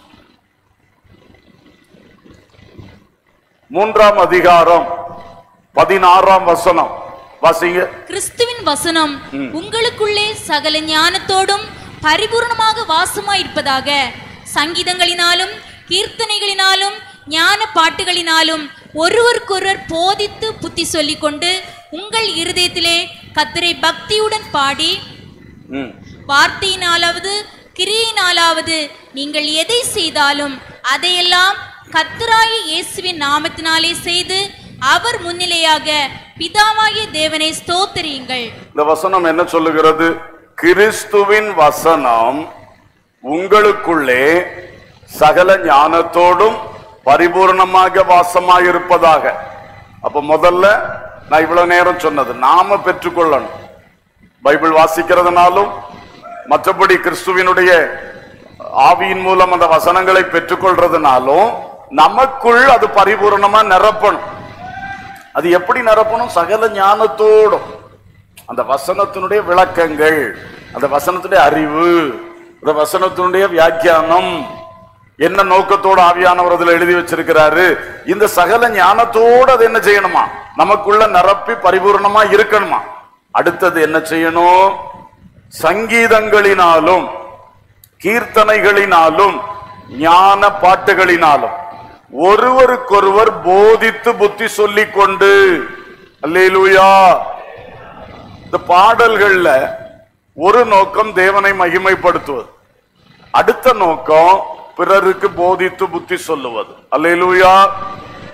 மூன்றாம் அதிகாரம் பதினாறாம் வசனம் வாசிங்க. கிறிஸ்துவின் வசனம் உங்களுக்குள்ளே சகல ஞானத்தோடும் பரிபூர்ணமாக வாசமாயிருப்பதாக, சங்கீதங்களினாலும் கீர்த்தனைகளினாலும் ஞான பாட்டுகளினாலும் ஒருவருக்கொருவர் போதித்து புத்தி சொல்லிக் கொண்டு உங்கள் இருதயத்திலே கர்த்தரை பக்தியுடன் பாடி, வார்த்தையினாலாவது கிரியினாலாவது நீங்கள் எதை செய்தாலும் அதையெல்லாம் கர்த்தராகிய இயேசுவின் நாமத்தினாலே செய்து அவர் முன்னிலையாக பிதாவாகிய தேவனை ஸ்தோத்திரியுங்கள். இந்த வசனம் என்ன சொல்லுகிறது? கிறிஸ்துவின் வசனம் உங்களுக்குள்ளே சகல ஞானத்தோடும் பரிபூர்ணமாக வாசமாயிருப்பதாக. அப்ப முதல்ல நான் இவ்வளவு நேரம் சொன்னது நாம பெற்றுக்கொள்ளணும். பைபிள் வாசிக்கிறதுனாலும் மற்றபடி கிறிஸ்துவினுடைய ஆவியின் மூலம் அந்த வசனங்களை பெற்றுக்கொள்றதுனாலும் நமக்குள் அது பரிபூர்ணமா நிரப்பணும். அது எப்படி நிரப்பணும்? சகல ஞானத்தோடும். அந்த வசனத்தினுடைய விளக்கங்கள், அந்த வசனத்துடைய அறிவு, அந்த வசனத்தினுடைய வியாக்கியானம், என்ன நோக்கத்தோடு ஆவியானவர் அதுல எழுதி வச்சிருக்கிறாரு, இந்த சகல ஞானத்தோடு அது என்ன செய்யணுமா? நமக்குள்ள நிரப்பி பரிபூர்ணமா இருக்கணுமா? அடுத்தது என்ன செய்யணும்? சங்கீதங்களினாலும் கீர்த்தனைகளினாலும் ஞான பாட்டுகளினாலும் ஒருவருக்கொருவர் போதித்து புத்தி சொல்லிக் கொண்டு. அல்லேலூயா. இந்த பாடல்கள்ல ஒரு நோக்கம் தேவனை மகிமைப்படுத்துவது, அடுத்த நோக்கம் பிறருக்கு போதித்து புத்தி சொல்லுவது. அல்லேலூயா.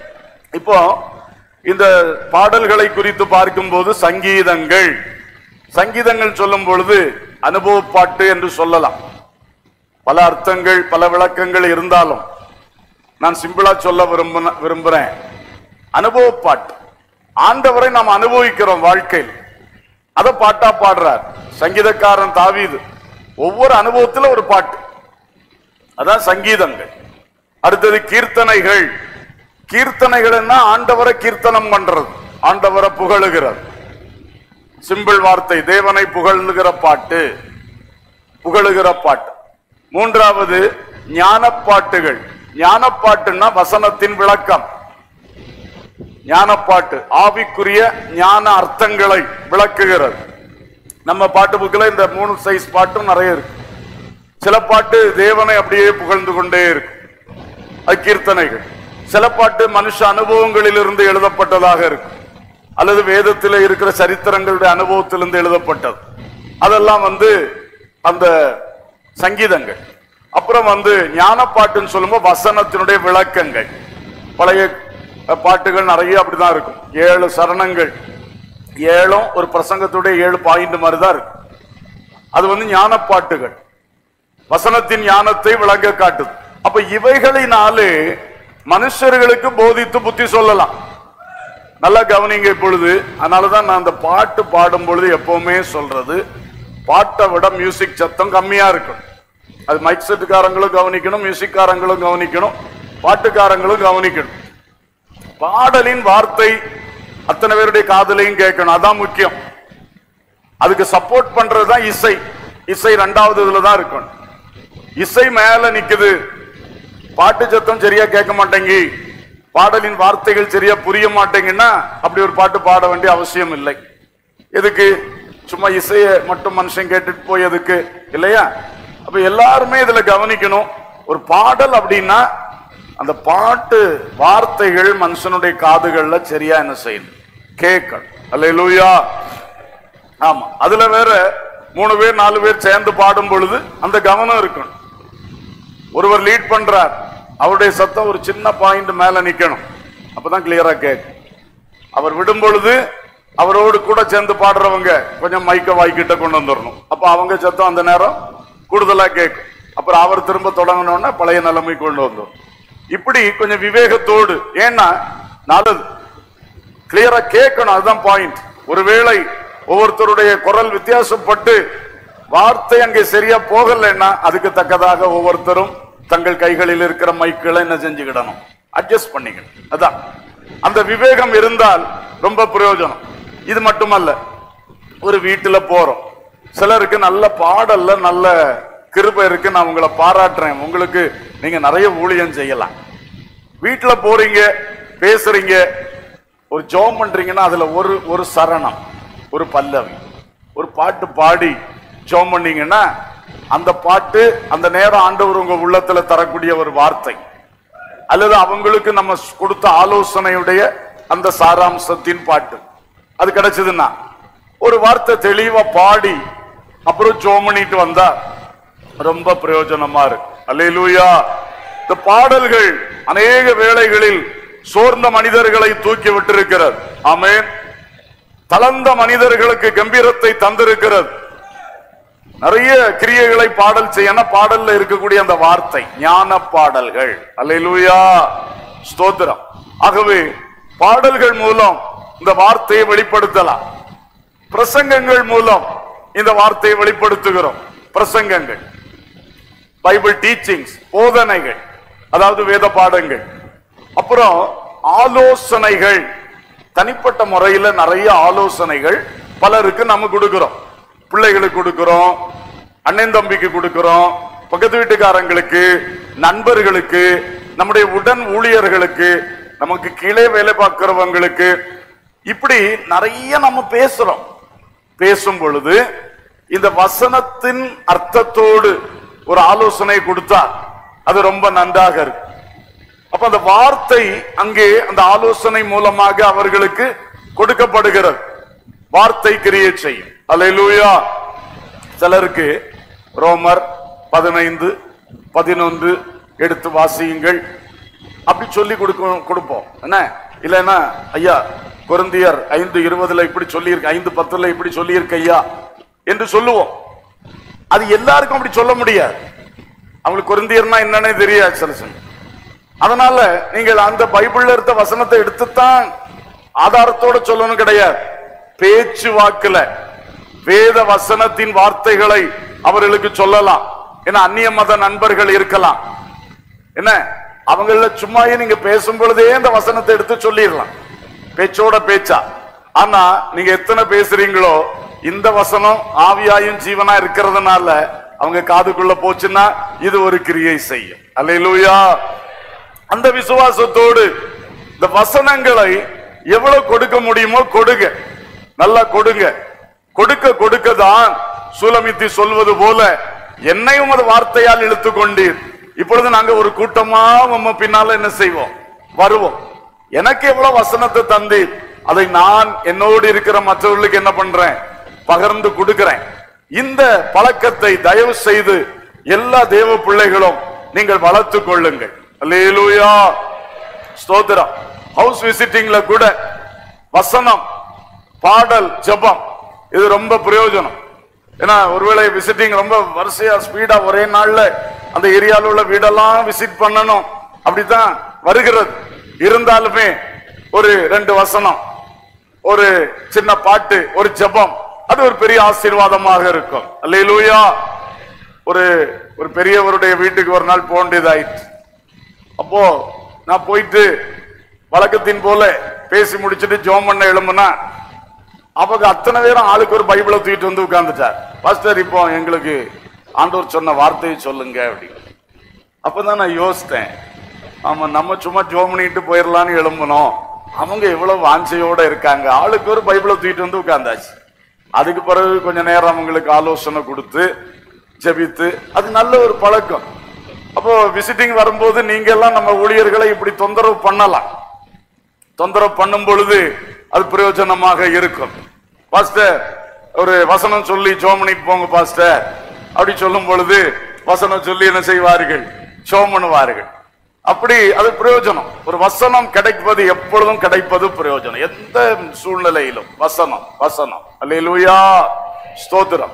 இப்போ இந்த பாடல்களை குறித்து பார்க்கும்போது சங்கீதங்கள், சங்கீதங்கள் சொல்லும் பொழுது அனுபவ பாட்டு என்று சொல்லலாம். பல அர்த்தங்கள் பல விளக்கங்கள் இருந்தாலும் நான் சிம்பிளா சொல்ல விரும்ப விரும்புறேன் அனுபவ பாட்டு. ஆண்டவரை நாம் அனுபவிக்கிறோம் வாழ்க்கையில், அத பாட்டா பாடுறார் சங்கீதக்காரன் தாவீது. ஒவ்வொரு அனுபவத்துல ஒரு பாட்டு, அதான் சங்கீதங்கள். அடுத்தது கீர்த்தனைகள். கீர்த்தனைகள்னா ஆண்டவரை கீர்த்தனம் பண்றது, ஆண்டவரை புகழுகிறது. சிம்பிள் வார்த்தை, தேவனை புகழுகிற பாட்டு, புகழுகிற பாட்டு. மூன்றாவது ஞான பாட்டுகள். ஞான பாட்டுன்னா வசனத்தின் விளக்கம். ஞானப்பாட்டு ஆவிக்குரிய ஞான அர்த்தங்களை விளக்குகிறது. நம்ம பாட்டு புக்கில் இந்த மூணு சைஸ் பாட்டும் நிறைய இருக்கு. சில பாட்டு தேவனை அப்படியே புகழ்ந்து கொண்டே இருக்கு, அது கீர்த்தனைகள். சில பாட்டு மனுஷ அனுபவங்களிலிருந்து எழுதப்பட்டதாக இருக்கு, அல்லது வேதத்தில் இருக்கிற சரித்திரங்களுடைய அனுபவத்திலிருந்து எழுதப்பட்டது. அதெல்லாம் வந்து அந்த சங்கீதங்கள். அப்புறம் வந்து ஞான பாட்டுன்னு சொல்லும்போது வசனத்தினுடைய விளக்கங்கள். பழைய பாட்டுகள் நிறைய அப்படிதான் இருக்கும். ஏழு சரணங்கள், ஏழும் ஒரு பிரசங்கத்துடைய ஏழு பாயிண்ட் மாதிரி தான் இருக்கு. அது வந்து ஞான பாட்டுகள், வசனத்தின் ஞானத்தை விளங்க காட்டுது. அப்ப இவைகளினாலே மனுஷர்களுக்கு போதித்து புத்தி சொல்லலாம். நல்லா கவனிங்க இப்பொழுது. அதனாலதான் நான் அந்த பாட்டு பாடும் பொழுது எப்பவுமே சொல்றது, பாட்டை விட மியூசிக் சத்தம் கம்மியா இருக்கும். அது மைக் செட்டுக்காரங்களும் கவனிக்கணும், மியூசிக்காரங்களும் கவனிக்கணும், பாட்டுக்காரங்களும் கவனிக்கணும். பாடலின் வார்த்தை அத்தனை பேருடைய காதலையும் கேட்கணும், அதான் முக்கியம். அதுக்கு சப்போர்ட் பண்றதுதான் இசை. இசை ரெண்டாவது இதுலதான் இருக்கணும். இசை மேல நிக்குது, பாட்டு சத்தம் சரியா கேட்க மாட்டேங்கி, பாடலின் வார்த்தைகள் சரியா புரிய மாட்டேங்கன்னா அப்படி ஒரு பாட்டு பாட வேண்டிய அவசியம் இல்லை. எதுக்கு சும்மா இசையை மட்டும் மனுஷன் கேட்டுட்டு போய் எதுக்கு இல்லையா? அப்ப எல்லாருமே இதுல கவனிக்கணும். ஒரு பாடல் அப்படின்னா அந்த பாட்டு வார்த்தைகள் மனுஷனுடைய காதுகள்ல சரியா என்ன செய்யணும், கேட்கணும். அல்லேலூயா. ஆமா, அதுல வேற மூணு பேர் நாலு பேர் சேர்ந்து பாடும் பொழுது அந்த கவனம் இருக்கணும். ஒருவர் லீட் பண்றார், அவருடைய சத்தம் ஒரு சின்ன பாயிண்ட் மேல நிக்கணும், அப்பதான் கிளியரா கேட்கும். அவர் விடும் பொழுது அவரோடு கூட சேர்ந்து பாடுறவங்க கொஞ்சம் மைக்க வாய்க்கிட்ட கொண்டு வந்துடணும், அப்ப அவங்க சத்தம் அந்த நேரம் கூடுதலா கேட்கும். அப்புறம் அவர் திரும்ப தொடங்கணும்னா பழைய நிலைமை கொண்டு வந்துடும். இப்படி கொஞ்சம் விவேகத்தோடு, ஏன்னா நல்லது கிளியரா கேட்கணும், அதுதான் பாயிண்ட். ஒருவேளை ஒவ்வொருத்தருடைய குரல் வித்தியாசப்பட்டு வார்த்தை அங்கே சரியா போகலைன்னா அதுக்கு தக்கதாக ஒவ்வொருத்தரும் தங்கள் கைகளில் இருக்கிற மைக்களை என்ன செஞ்சுக்கிடணும், அட்ஜஸ்ட் பண்ணிக்கணும். அதான் அந்த விவேகம் இருந்தால் ரொம்ப பிரயோஜனம். இது மட்டுமல்ல, ஒரு வீட்டுல போறோம், சிலருக்கு நல்ல பாடல்ல நல்ல கிருபை இருக்கு, நான் உங்களை பாராட்டுறேன், உங்களுக்கு நீங்க நிறைய ஊழியம் செய்யலாம். வீட்டுல போறீங்க, பேசுறீங்க, ஒரு ஜெபம் பண்றீங்கன்னா அதுல ஒரு ஒரு சரணம், ஒரு பல்லவி, ஒரு பாட்டு பாடி ஜெபம் பண்ணீங்கன்னா அந்த பாட்டு அந்த நேரம் ஆண்டவர் உங்க உள்ளத்துல தரக்கூடிய ஒரு வார்த்தை, அல்லது அவங்களுக்கு நம்ம கொடுத்த ஆலோசனையுடைய அந்த சாராம்சத்தின் பாட்டு அது கிடைச்சதுன்னா ஒரு வார்த்தை தெளிவா பாடி அப்புறம் ஜெபம் பண்ணிட்டு வந்தா ரொம்ப பிரயோஜனமா இருக்கு. அல்லேலூயா. இந்த பாடல்கள் அநேக வேளைகளில் சோர்ந்த மனிதர்களை தூக்கி விட்டிருக்கிறது. ஆமென். தளர்ந்த மனிதர்களுக்கு கம்பீரத்தை தந்திருக்கிறது. நிறைய கிரியைகளை பாடல் செய்யணும். பாடல்ல இருக்கக்கூடிய அந்த வார்த்தை ஞான பாடல்கள். அல்லேலூயா, ஸ்தோத்திரம். ஆகவே பாடல்கள் மூலம் இந்த வார்த்தையை வெளிப்படுத்தலாம். பிரசங்கங்கள் மூலம் இந்த வார்த்தையை வெளிப்படுத்துகிறோம். பிரசங்கங்கள், பைபிள் டீச்சிங்ஸ், போதனைகள், அதாவது வேத பாடங்கள். அப்புறம் ஆலோசனைகள், தனிப்பட்ட முறையில் நிறைய ஆலோசனைகள் பலருக்கு நம்ம கொடுக்கிறோம். பிள்ளைகளுக்கு கொடுக்கிறோம், அண்ணன் தம்பிக்கு கொடுக்கிறோம், பக்கத்து வீட்டுக்காரங்களுக்கு, நண்பர்களுக்கு, நம்முடைய உடன் ஊழியர்களுக்கு, நமக்கு கீழே வேலை பார்க்கிறவங்களுக்கு, இப்படி நிறைய நம்ம பேசுறோம். பேசும் பொழுது இந்த வசனத்தின் அர்த்தத்தோடு ஒரு ஆலோசனை கொடுத்தா அது ரொம்ப நன்றாக இருக்கு. அப்ப அந்த வார்த்தை அங்கே அந்த ஆலோசனை மூலமாக அவர்களுக்கு கொடுக்கப்படுகிறது. வார்த்தை கிரியை செய்யும். அல்லேலூயா. சிலருக்கு ரோமர் பதினைந்து பதினொன்று எடுத்து வாசியுங்கள் அப்படி சொல்லி கொடுக்க கொடுப்போம். என்ன இல்லைன்னா ஐயா கொரிந்தியர் ஐந்து இருபதுல இப்படி சொல்லியிருக்க, ஐந்து பத்துல இப்படி சொல்லியிருக்க ஐயா என்று சொல்லுவோம். அது எல்லாருக்கும் அப்படி சொல்ல முடியாது. அவங்களுக்கு கொரிந்தியர்னா என்னன்னே தெரியாது சில சமயம். அதனால நீங்கள் அந்த பைபிள்ல இருந்த வசனத்தை எடுத்துத்தான் ஆதாரத்தோட சொல்லணும் கிடையாது. பேச்சு வாக்குல வேத வசனத்தின் வார்த்தைகளை அவர்களுக்கு சொல்லலாம். ஏன்னா அந்நிய மத நண்பர்கள் இருக்கலாம். என்ன அவங்கள சும்மாயே நீங்க பேசும் பொழுதே இந்த வசனத்தை எடுத்து சொல்லிடலாம், பேச்சோட பேச்சா. ஆனா நீங்க எத்தனை பேசுறீங்களோ இந்த வசனம் ஆவியாயும் ஜீவனா இருக்கிறதுனால அவங்க காதுக்குள்ள போச்சுன்னா இது ஒரு கிரியை செய்யும். அல்லேலூயா. அந்த விசுவாசத்தோடு இந்த வசனங்களை எவ்வளவு கொடுக்க முடியுமோ கொடுங்க, நல்லா கொடுங்க. கொடுக்க கொடுக்க தான் சூலமித்தி சொல்வது போல என்னையும் அது வார்த்தையால் இழுத்து கொண்டீர். இப்பொழுது நாங்க ஒரு கூட்டமா நம்ம பின்னால என்ன செய்வோம், வருவோம். எனக்கு எவ்வளவு வசனத்தை தந்தீர், அதை நான் என்னோடு இருக்கிற மற்றவர்களுக்கு என்ன பண்றேன், பகிர்ந்து கொடுக்கிறேன். இந்த பழக்கத்தை தயவு செய்து எல்லா தேவ பிள்ளைகளும் நீங்கள் வளர்த்துக் கொள்ளுங்கள். அல்லேலூயா, ஸ்தோத்திரம். ஹவுஸ் விசிட்டிங்ல கூட வசனம், பாடல், ஜெபம் இது ரொம்ப பிரயோஜனம். ஏன்னா ஒருவேளை விசிட்டிங் ரொம்ப வரிசையா ஸ்பீடா ஒரே நாள்ல அந்த ஏரியாவில் உள்ள வீடெல்லாம் விசிட் பண்ணணும், அப்படித்தான் வருகிறது. இருந்தாலுமே ஒரு ரெண்டு வசனம், ஒரு சின்ன பாட்டு, ஒரு ஜெபம், அது ஒரு பெரிய ஆசீர்வாதமாக இருக்கும். அல்லேலூயா. ஒரு ஒரு பெரியவருடைய வீட்டுக்கு ஒரு நாள் போக வேண்டியதாயிற்று. அப்போ நான் போயிட்டு வழக்கத்தின் போல பேசி முடிச்சுட்டு ஜெபம் பண்ண எழும்புனா அவங்க அத்தனை பேரும் ஆளுக்கு ஒரு பைபிளை தூக்கிட்டு வந்து உட்கார்ந்துட்டார். பாஸ்டர் இப்போ எங்களுக்கு ஆண்டவர் சொன்ன வார்த்தையை சொல்லுங்க அப்படின்னு. அப்பதான் நான் யோசித்தேன், ஆமா நம்ம சும்மா ஜெபம் பண்ணிட்டு போயிடலான்னு எழும்பணும், அவங்க எவ்வளவு வாஞ்சையோட இருக்காங்க, ஆளுக்கு ஒரு பைபிளை தூக்கிட்டு வந்து உட்கார்ந்தாச்சு. அதுக்கு பிறகு கொஞ்ச நேரம் அவங்களுக்கு ஆலோசனை கொடுத்து ஜெபித்து, அது நல்ல ஒரு பழக்கம். அப்போ விசிட்டிங் வரும்போது நீங்க எல்லாம் நம்ம ஊழியர்களை இப்படி தொந்தரவு பண்ணலாம். தொந்தரவு பண்ணும் பொழுது அது பிரயோஜனமாக இருக்கும். பாஸ்டர் ஒரு வசனம் சொல்லி ஜெபம் பண்ணிட்டு போங்க பாஸ்டர் அப்படி சொல்லும் பொழுது வசனம் சொல்லி என்ன செய்வார்கள், ஜெபம் பண்ணுவார்கள். அப்படி அது பிரயோஜனம். ஒரு வசனம் கிடைப்பது எப்பொழுதும் கிடைப்பது பிரயோஜனம், எந்த சூழ்நிலையிலும். வசனம் வசனம் அல்லேலூயா, ஸ்தோத்திரம்.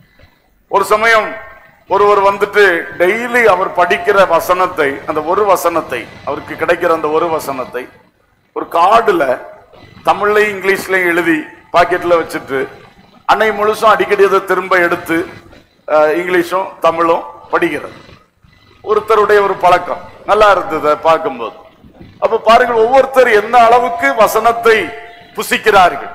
ஒரு சமயம் ஒருவர் வந்துட்டு டெய்லி அவர் படிக்கிற வசனத்தை, அந்த ஒரு வசனத்தை, அவருக்கு கிடைக்கிற அந்த ஒரு வசனத்தை ஒரு கார்டுல தமிழ்லையும் இங்கிலீஷ்லையும் எழுதி பாக்கெட்ல வச்சுட்டு அன்னை முழுசும் அடிக்கடி அதை திரும்ப எடுத்து இங்கிலீஷும் தமிழும் படிக்கிறது ஒருத்தருடைய ஒரு பழக்கம். நல்லா இருந்தது பார்க்கும்போது. அப்ப பாருங்கள், ஒவ்வொருத்தர் எந்த அளவுக்கு வசனத்தை புசிக்கிறார்கள்,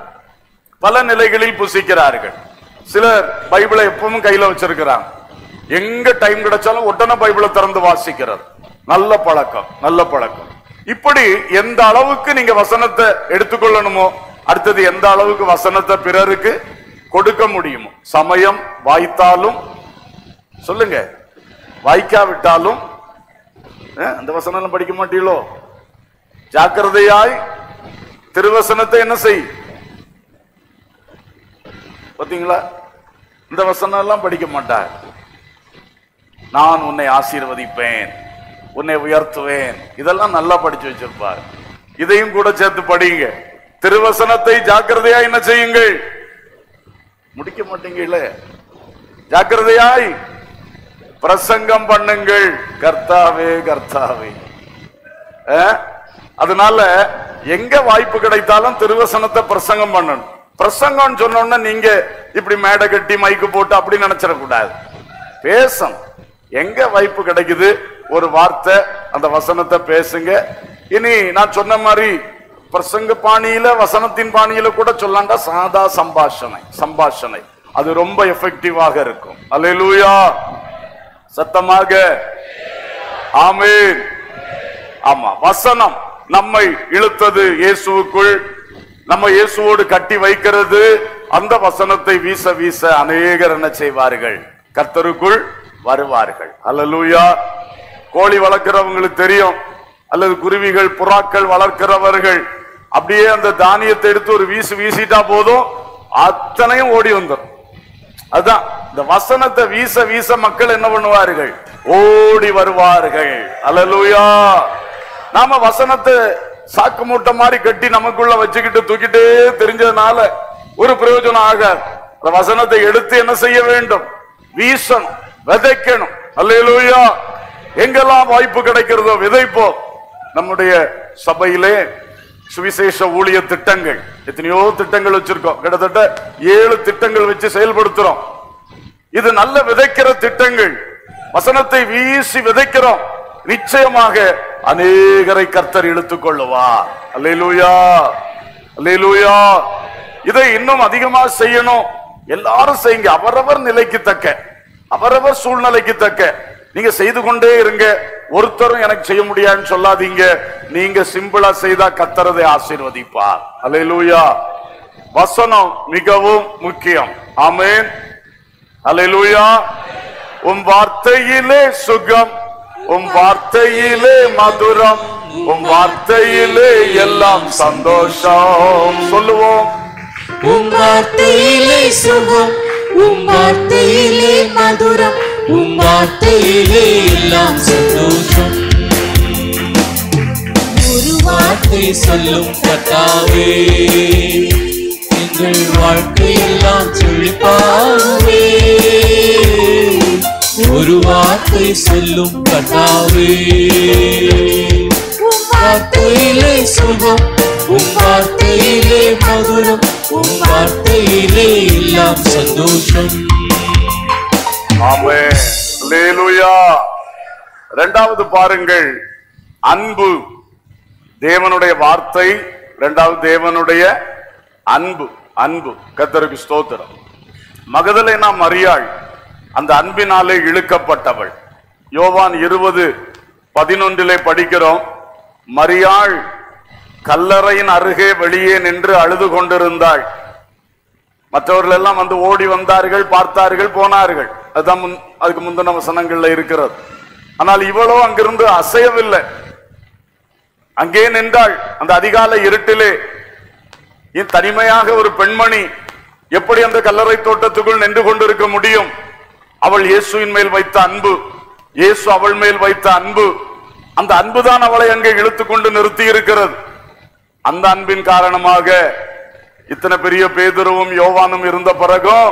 பல நிலைகளில் புசிக்கிறார்கள். சிலர் பைபிளை எப்பவும் கையில வச்சிருக்கிறாங்க, எங்க டைம் கிடைச்சாலும் உடனே பைபிளை திறந்து வாசிக்கிறது. நல்ல பழக்கம், நல்ல பழக்கம். இப்படி எந்த அளவுக்கு நீங்க வசனத்தை எடுத்துக்கொள்ளணுமோ, அடுத்தது எந்த அளவுக்கு வசனத்தை பிறருக்கு கொடுக்க முடியுமோ, சமயம் வாய்த்தாலும் சொல்லுங்க, வாய்க்காவிட்டாலும் அந்த வசனம் படிக்க மாட்டீங்களோ, ஜாக்கிரதையாய் திருவசனத்தை என்ன செய். பாத்தீங்களா, இந்த வசனம் எல்லாம் படிக்க மாட்டார். நான் உன்னை ஆசீர்வதிப்பேன், உன்னை உயர்த்துவேன், இதெல்லாம் நல்லா படிச்சு வச்சிருப்பார். இதையும் கூட சேர்த்து படிங்க. திருவசனத்தை ஜாக்கிரதையா என்ன செய்யுங்கள், முடிக்க மாட்டீங்கல்ல, ஜாக்கிரதையாய் பிரசங்கம் பண்ணுங்கள். கர்த்தாவே கர்த்தாவே. அதனால எங்க வாய்ப்பு கிடைத்தாலும் திருவசனத்தை பிரசங்கம் பண்ணணும். பிரசங்கம் சொன்னோம்னா நீங்க இப்படி மேடை கட்டி மைக்கு போட்டு அப்படி நினைச்சிடக்கூடாது. பேசணும். எங்க வாய்ப்பு கிடைக்குது ஒரு வார்த்தை, அந்த வசனத்தை பேசுங்க. இனி நான் சொன்ன மாதிரி பிரசங்க பாணியில, வசனத்தின் பாணியில கூட சொல்லாண்டா சாதா சம்பாஷணை சம்பாஷணை அது ரொம்ப எஃபெக்டிவாக இருக்கும். அல்லேலூயா, சத்தமாக ஆமென். ஆமா, வசனம் நம்மை இழுத்தது இயேசுவுக்குள், நம்ம இயேசுவோடு கட்டி வைக்கிறது. அந்த வசனத்தை வீச வீச அநேகர் என்ன செய்வார்கள், கர்த்தருக்குள் வருவார்கள். அல்லேலூயா. கோழி வளர்க்கிறவங்களுக்கு தெரியும், அல்லது குருவிகள் புறாக்கள் வளர்க்கிறவர்கள் அப்படியே அந்த தானியத்தை எடுத்து ஒரு வீசு வீசிட்டா போதும், அத்தனையும் ஓடி வந்துடும். அதான் இந்த வசனத்தை வீச வீச மக்கள் என்ன பண்ணுவார்கள், ஓடி வருவார்கள். அல்லேலூயா. நாம வசனத்தை சாக்கு மூட்டை மாதிரி கட்டி நமக்குள்ள வச்சுக்கிட்டு தூக்கிட்டே தெரிஞ்சதுனால ஒரு பிரயோஜனம் ஆகாது. வசனத்தை எடுத்து என்ன செய்ய வேண்டும்? வீசணும், விதைக்கணும். அல்லேலூயா. எங்கெல்லாம் வாய்ப்பு கிடைக்கிறதோ விதைப்போம். நம்முடைய சபையிலே சுவிசேஷ ஊழிய திட்டங்கள் எத்தனையோ திட்டங்கள் வச்சிருக்கோம். கிட்டத்தட்ட ஏழு திட்டங்கள் வச்சு செயல்படுத்துறோம். இது நல்ல விதைக்கிற திட்டங்கள். வசனத்தை வீசி விதைக்கிறோம். நிச்சயமாக அநேகரை கர்த்தர் இழுத்துக் கொள்ளுவார். அல்லேலூயா, அல்லேலூயா. இதை இன்னும் அதிகமா செய்யணும். எல்லாரும் செய்யுங்க. அவரவர் நிலைக்கு தக்க, அவரவர் சூழ்நிலைக்கு தக்க நீங்க செய்து கொண்டே இருங்க. ஒருத்தரும் எனக்கு செய்ய முடியாதுன்னு சொல்லாதீங்க. நீங்க சிம்பிளா செய்தா கர்த்தரை ஆசீர்வதிப்பார். அல்லேலூயா. வசனம் மிகவும் முக்கியம். ஆமென். அல்லேலூயா. உம் வார்த்தையிலே சுகம், உம் வார்த்தையிலே மதுரம், உம் வார்த்தையிலே எல்லாம் சந்தோஷம். சொல்லுவோம். உம் வார்த்தையிலே சுகம், உம் வார்த்தையிலே மதுரம், உம் வார்த்தையிலே எல்லாம் சந்தோஷம். ஒரு வார்த்தை சொல்லும் கர்த்தாவே, எங்கள் வாழ்க்கையெல்லாம் செழிப்பாகவே. ஒரு வார்த்தை சொல்லும் கர்த்தாவே, உம் வார்த்தையிலே சுகம், உம் வார்த்தையிலே மதுரம், உம் வார்த்தையிலே எல்லாம் சந்தோஷம். ஆமென். அல்லேலூயா. இரண்டாவது பாருங்கள், அன்பு. தேவனுடைய வார்த்தை, இரண்டாவது தேவனுடைய அன்பு. அன்பு. கர்த்தருக்கு ஸ்தோத்திரம். மகதலேனா மரியாள் அந்த அன்பினாலே இழுக்கப்பட்டவள். யோவான் இருபது பதினொன்றிலே படிக்கிறோம். மரியாள் கல்லறையின் அருகே வெளியே நின்று அழுது கொண்டிருந்தாள். மற்றவர்கள் எல்லாம் வந்து ஓடி வந்தார்கள், பார்த்தார்கள், போனார்கள். அதுதான் அதுக்கு முந்தின வசனங்கள்ல இருக்கிறது. ஆனால் இவளோ அங்கிருந்து அசையவில்லை, அங்கே நின்றாள். அந்த அதிகாலை இருட்டிலே தனிமையாக ஒரு பெண்மணி எப்படி அந்த கல்லறை தோட்டத்துக்குள் நின்று கொண்டிருக்க முடியும்? அவள் இயேசுவின் மேல் வைத்த அன்பு, இயேசு அவள் மேல் வைத்த அன்பு, அந்த அன்புதான் அவளை அங்கே இழுத்து கொண்டு நிறுத்தி இருக்கிறது. அந்த அன்பின் காரணமாக இத்தனை பெரிய பேதுருவும் யோவானும் இருந்த பிறகும்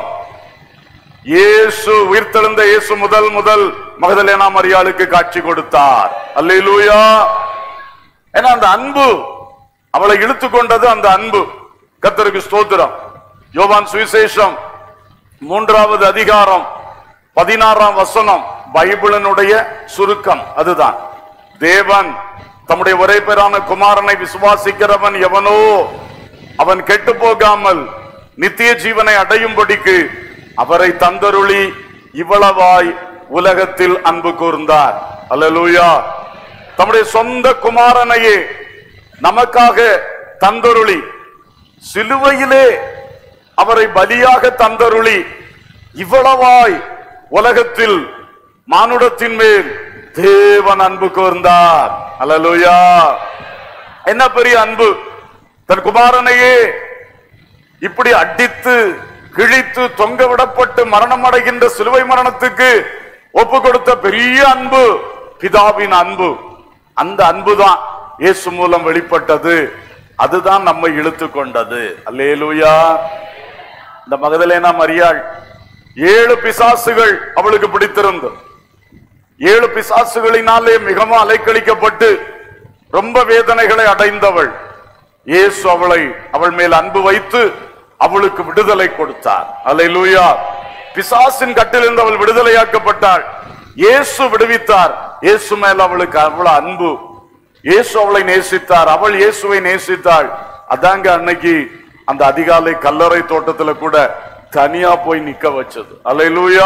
இயேசு உயிர்த்தெழுந்த இயேசு முதல் முதல் மகதலேனா மரியாளுக்கு காட்சி கொடுத்தார். அல்லேலூயா. ஏன்னா அந்த அன்பு அவளை இழுத்து கொண்டது. அந்த அன்பு. கர்த்தருக்கு ஸ்தோத்திரம். யோவான் சுவிசேஷம் மூன்றாவது அதிகாரம் பதினாறாம் வசனம் பைபிளினுடைய சுருக்கம் அதுதான். தேவன் தம்முடைய ஒரே பேரான குமாரனை விசுவாசிக்கிறவன் எவனோ அவன் கெட்டு போகாமல் நித்திய ஜீவனை அடையும்படிக்கு அவரை தந்தருளி இவ்வளவாய் உலகத்தில் அன்பு கூர்ந்தார். அல்லேலூயா. தம்முடைய சொந்த குமாரனையே நமக்காக தந்தருளி, சிலுவையிலே அவரை பலியாக தந்தருளி இவ்வளவாய் உலகத்தில் மானுடத்தின் மேல் தேவன் அன்பு கூர்ந்தார். அல்லேலூயா. என்ன பெரிய அன்பு! தன் குமாரனையே இப்படி அடித்து கிழித்து தொங்க விடப்பட்டு மரணம் அடைகின்ற சிலுவை மரணத்துக்கு ஒப்பு கொடுத்த பெரிய அன்பு பிதாவின் அன்பு. அந்த அன்புதான் இயேசு மூலம் வெளிப்பட்டது. அதுதான் நம்மை இழுத்து கொண்டது. அல்லேலூயா. இந்த மகதலேனா மரியாள் ஏழு பிசாசுகள் அவளுக்கு பிடித்திருந்தது. ஏழு பிசாசுகளினாலே மிகவும் அலைக்கழிக்கப்பட்டு ரொம்ப வேதனைகளை அடைந்தவள். இயேசு அவளை அவள் மேல் அன்பு வைத்து அவளுக்கு விடுதலை கொடுத்தார். அல்லேலூயா. பிசாசின் கட்டிலிருந்து அவள் விடுதலையாக்கப்பட்டாள். இயேசு விடுவித்தார். இயேசு மேல் அவளுக்கு அவ்வளவு அன்பு. இயேசு அவளை நேசித்தார், அவள் இயேசுவை நேசித்தாள். அதாங்க அன்னைக்கு அந்த அதிகாலை கல்லறை தோட்டத்துல கூட தனியா போய் நிக்க வச்சது. அல்லேலூயா.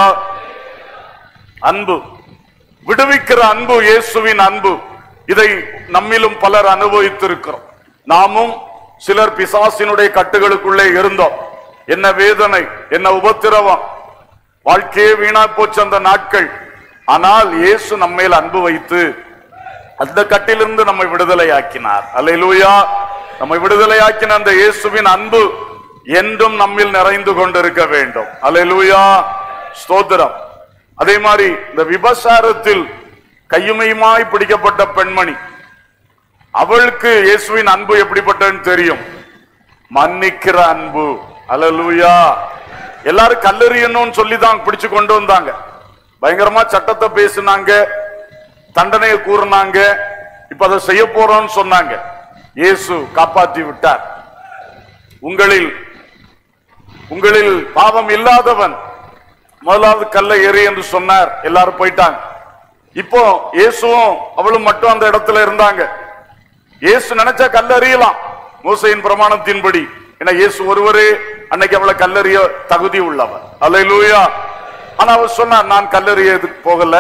அன்பு, விடுவிக்கிற அன்பு, இயேசுவின் அன்பு. இதை நம்மிலும் பலர் அனுபவித்திருக்கிறோம். நாமும் சிலர் பிசாசினுடைய கட்டுகளுக்குள்ளே இருந்தோம். என்ன வேதனை, என்ன உபத்திரவம், வாழ்க்கையே வீணா போச்சு அந்த நாட்கள். ஆனால் இயேசு நம்மேல் அன்பு வைத்து அந்த கட்டிலிருந்து நம்மை விடுதலையாக்கினார். அல்லேலூயா. நம்மை விடுதலையாக்கின அந்த இயேசுவின் அன்பு என்றும் நம்மில் நிறைந்து கொண்டிருக்க வேண்டும். அல்லேலூயா. ஸ்தோத்திரம். அதே மாதிரி இந்த விபசாரத்தில் கையுமையுமாய் பிடிக்கப்பட்ட பெண்மணி, அவளுக்கு இயேசுவின் அன்பு எப்படிப்பட்டதுன்னு தெரியும். மன்னிக்கிற அன்பு. அல்லேலூயா. எல்லாரும் கல்லெறியணும்னு சொல்லிதான் பிடிச்சு கொண்டு வந்தாங்க. பயங்கரமா சட்டத்தை பேசினாங்க, தண்டனையை கூறினாங்க. இப்ப அதை செய்ய போறோம்னு சொன்னாங்க. இயேசு காப்பாற்றி விட்டார். உங்களில் உங்களில் பாவம் இல்லாதவன் முதலாவது கல்லை எறி என்று சொன்னார். எல்லாரும் போயிட்டாங்க. இப்போ இயேசுவும் அவளும் மட்டும் அந்த இடத்துல இருந்தாங்க. இயேசு நினைச்சா கல்லெறியலாம் மோசையின் பிரமாணத்தின்படி. ஏன்னா இயேசு ஒருவரே அன்னைக்கு அவளை கல்லெறிய தகுதி உள்ளவர். அல்லேலூயா. ஆனா அவர் சொன்னார், நான் கல்லெறியதுக்கு போகல,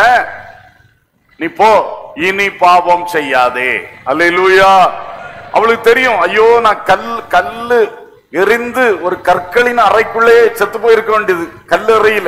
நீ போ, இனி பாவம் செய்யாதே. அல்லேலூயா. அவளுக்கு தெரியும், ஐயோ நான் கல் கல்லு எரிந்து ஒரு கற்களின் அறைக்குள்ளே செத்து போயிருக்க வேண்டியது, கல்லெறியில.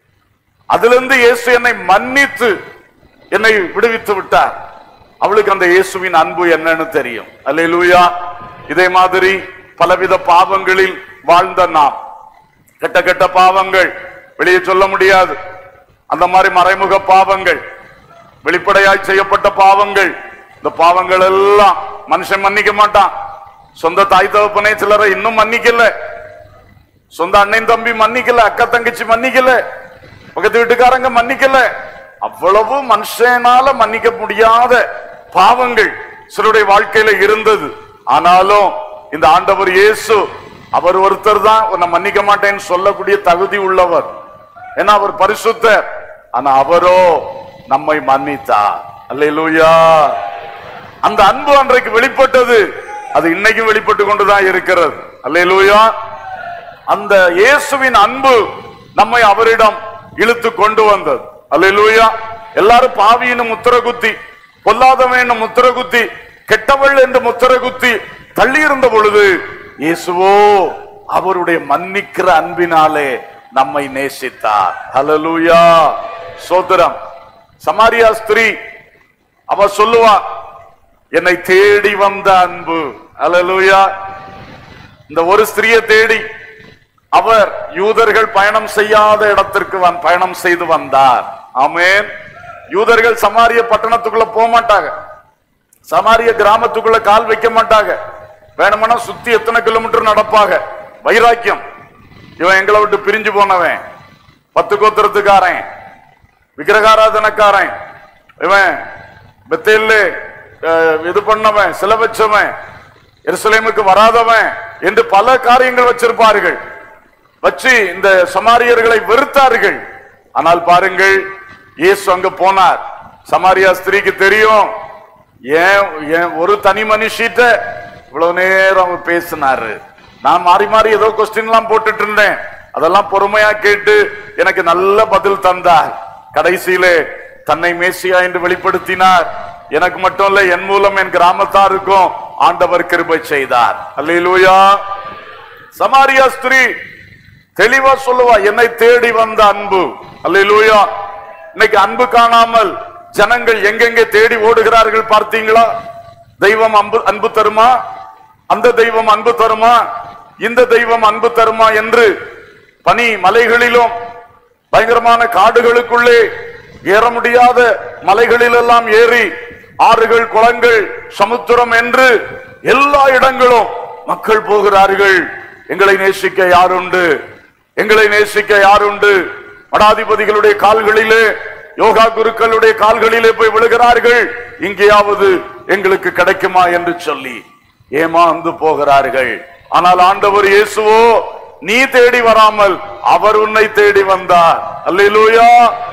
அதுல இருந்து இயேசு என்னை மன்னித்து என்னை விடுவித்து விட்டார். அவளுக்கு அந்த இயேசுவின் அன்பு என்னன்னு தெரியும். அல்லேலூயா. இதே மாதிரி பலவித பாவங்களில் வாழ்ந்த நாம், கெட்ட கெட்ட பாவங்கள் வெளியே சொல்ல முடியாது, அந்த மாதிரி மறைமுக பாவங்கள், வெளிப்படையாய் செய்யப்பட்ட பாவங்கள், இந்த பாவங்கள் எல்லாம் மனுஷன் மன்னிக்க மாட்டான். சொந்த தாய் தகப்பனே சிலரை இன்னும் மன்னிக்கல, சொந்த அண்ணன் தம்பி மன்னிக்கல, அக்கா தங்கச்சி மன்னிக்கல, பக்கத்து வீட்டுக்காரங்க மன்னிக்கல. அவ்வளவு மனுஷனால மன்னிக்க முடியாத பாவங்கள் சிலருடைய வாழ்க்கையில இருந்தது. ஆனாலும் இந்த ஆண்டவர் இயேசு, அவர் ஒருத்தர் தான் உன்னை மன்னிக்க மாட்டேன்னு சொல்லக்கூடிய தகுதி உள்ளவர். ஏன்னா அவர் பரிசுத்தர். ஆனா அவரோ நம்மை மன்னித்தார். அல்லேலூயா. அந்த அன்பு அன்றைக்கு வெளிப்பட்டது, அது இன்னைக்கும் வெளிப்பட்டு கொண்டுதான் இருக்கிறது. அல்லேலூயா. அந்த இயேசுவின் அன்பு நம்மை அவரிடம் இழுத்து கொண்டு வந்தது. அல்லேலூயா. எல்லாரும் பாவியின் முத்திர குத்தி, பொல்லாதவன் முத்திர குத்தி, கெட்டவள் என்று முத்திர குத்தி தள்ளி இருந்த பொழுது இயேசுவோ அவருடைய மன்னிக்கிற அன்பினாலே நம்மை நேசித்தார். அல்லேலூயா. சோதரம். சமாரியா ஸ்திரீ அவ சொல்லுவா, என்னை தேடி வந்த அன்பு. அல்லேலூயா. இந்த ஒரு ஸ்திரியை தேடி அவர் யூதர்கள் பயணம் செய்யாத இடத்திற்கு பயணம் செய்து வந்தார். ஆமென். யூதர்கள் சமாரிய பட்டணத்துக்குள்ள போக மாட்டாங்க, சமாரிய கிராமத்துக்குள்ள கால் வைக்க மாட்டாங்க. வேணும்னா சுத்தி எத்தனை கிலோமீட்டர் நடப்பாங்க. வைராக்கியம். இவன் எங்களை விட்டு பிரிஞ்சு போனவன், பத்து கோத்திரத்துக்காரன், விக்கிரகாராதனக்காரன், இவன் பெத்தேல்ல இது பண்ணவன், சில வச்சவன், எருசலேமுக்கு வராதவன் என்று பல காரியங்கள் வச்சிருப்பார்கள். வச்சு இந்த சமாரியர்களை வெறுத்தார்கள். ஆனால் பாருங்கள், இயேசு அங்க போனார். சமாரியா ஸ்திரீக்கு தெரியும், ஏன் ஒரு தனி மனுஷிட்ட இவ்வளவு நேரம் அவர் பேசினாரு. நான் மாறி மாறி ஏதோ கொஸ்டின் எல்லாம் போட்டுட்டு இருந்தேன், அதெல்லாம் பொறுமையா கேட்டு எனக்கு நல்ல பதில் தந்தார். கடைசியிலே தன்னை மேசியா என்று வெளிப்படுத்தினார். எனக்கு மட்டும் இல்ல, என் மூலம் என் கிராமத்தாருக்கும் ஆண்டவர் கிருபை செய்தார். அல்லேலூயா. சமாரியா ஸ்திரீ தெளிவா சொல்லுவா, என்னை தேடி வந்த அன்பு. அல்லேலூயா. இன்னைக்கு அன்பு காணாமல் ஜனங்கள் எங்கெங்கே தேடி ஓடுகிறார்கள் பார்த்தீங்களா? தெய்வம் அன்பு அன்பு தருமா, அந்த தெய்வம் அன்பு தருமா, இந்த தெய்வம் அன்பு தருமா என்று பனி மலைகளிலும் பயங்கரமான காடுகளுக்குள்ளே ஏற முடியாத மலைகளிலெல்லாம் ஏறி, ஆறுகள், குளங்கள், சமுத்திரம் என்று எல்லா இடங்களும் மக்கள் போகிறார்கள். எங்களை நேசிக்க யாருண்டு, எங்களை நேசிக்க யாருண்டு? மடாதிபதிகளுடைய கால்களிலே, யோகா குருக்களுடைய கால்களிலே போய் விழுகிறார்கள். இங்கேயாவது எங்களுக்கு கிடைக்குமா என்று சொல்லி ஏமாந்து போகிறார்கள். ஆனால் ஆண்டவர் இயேசுவோ, நீ தேடி வராமல் அவர் உன்னை தேடி வந்தார். அல்லேலூயா.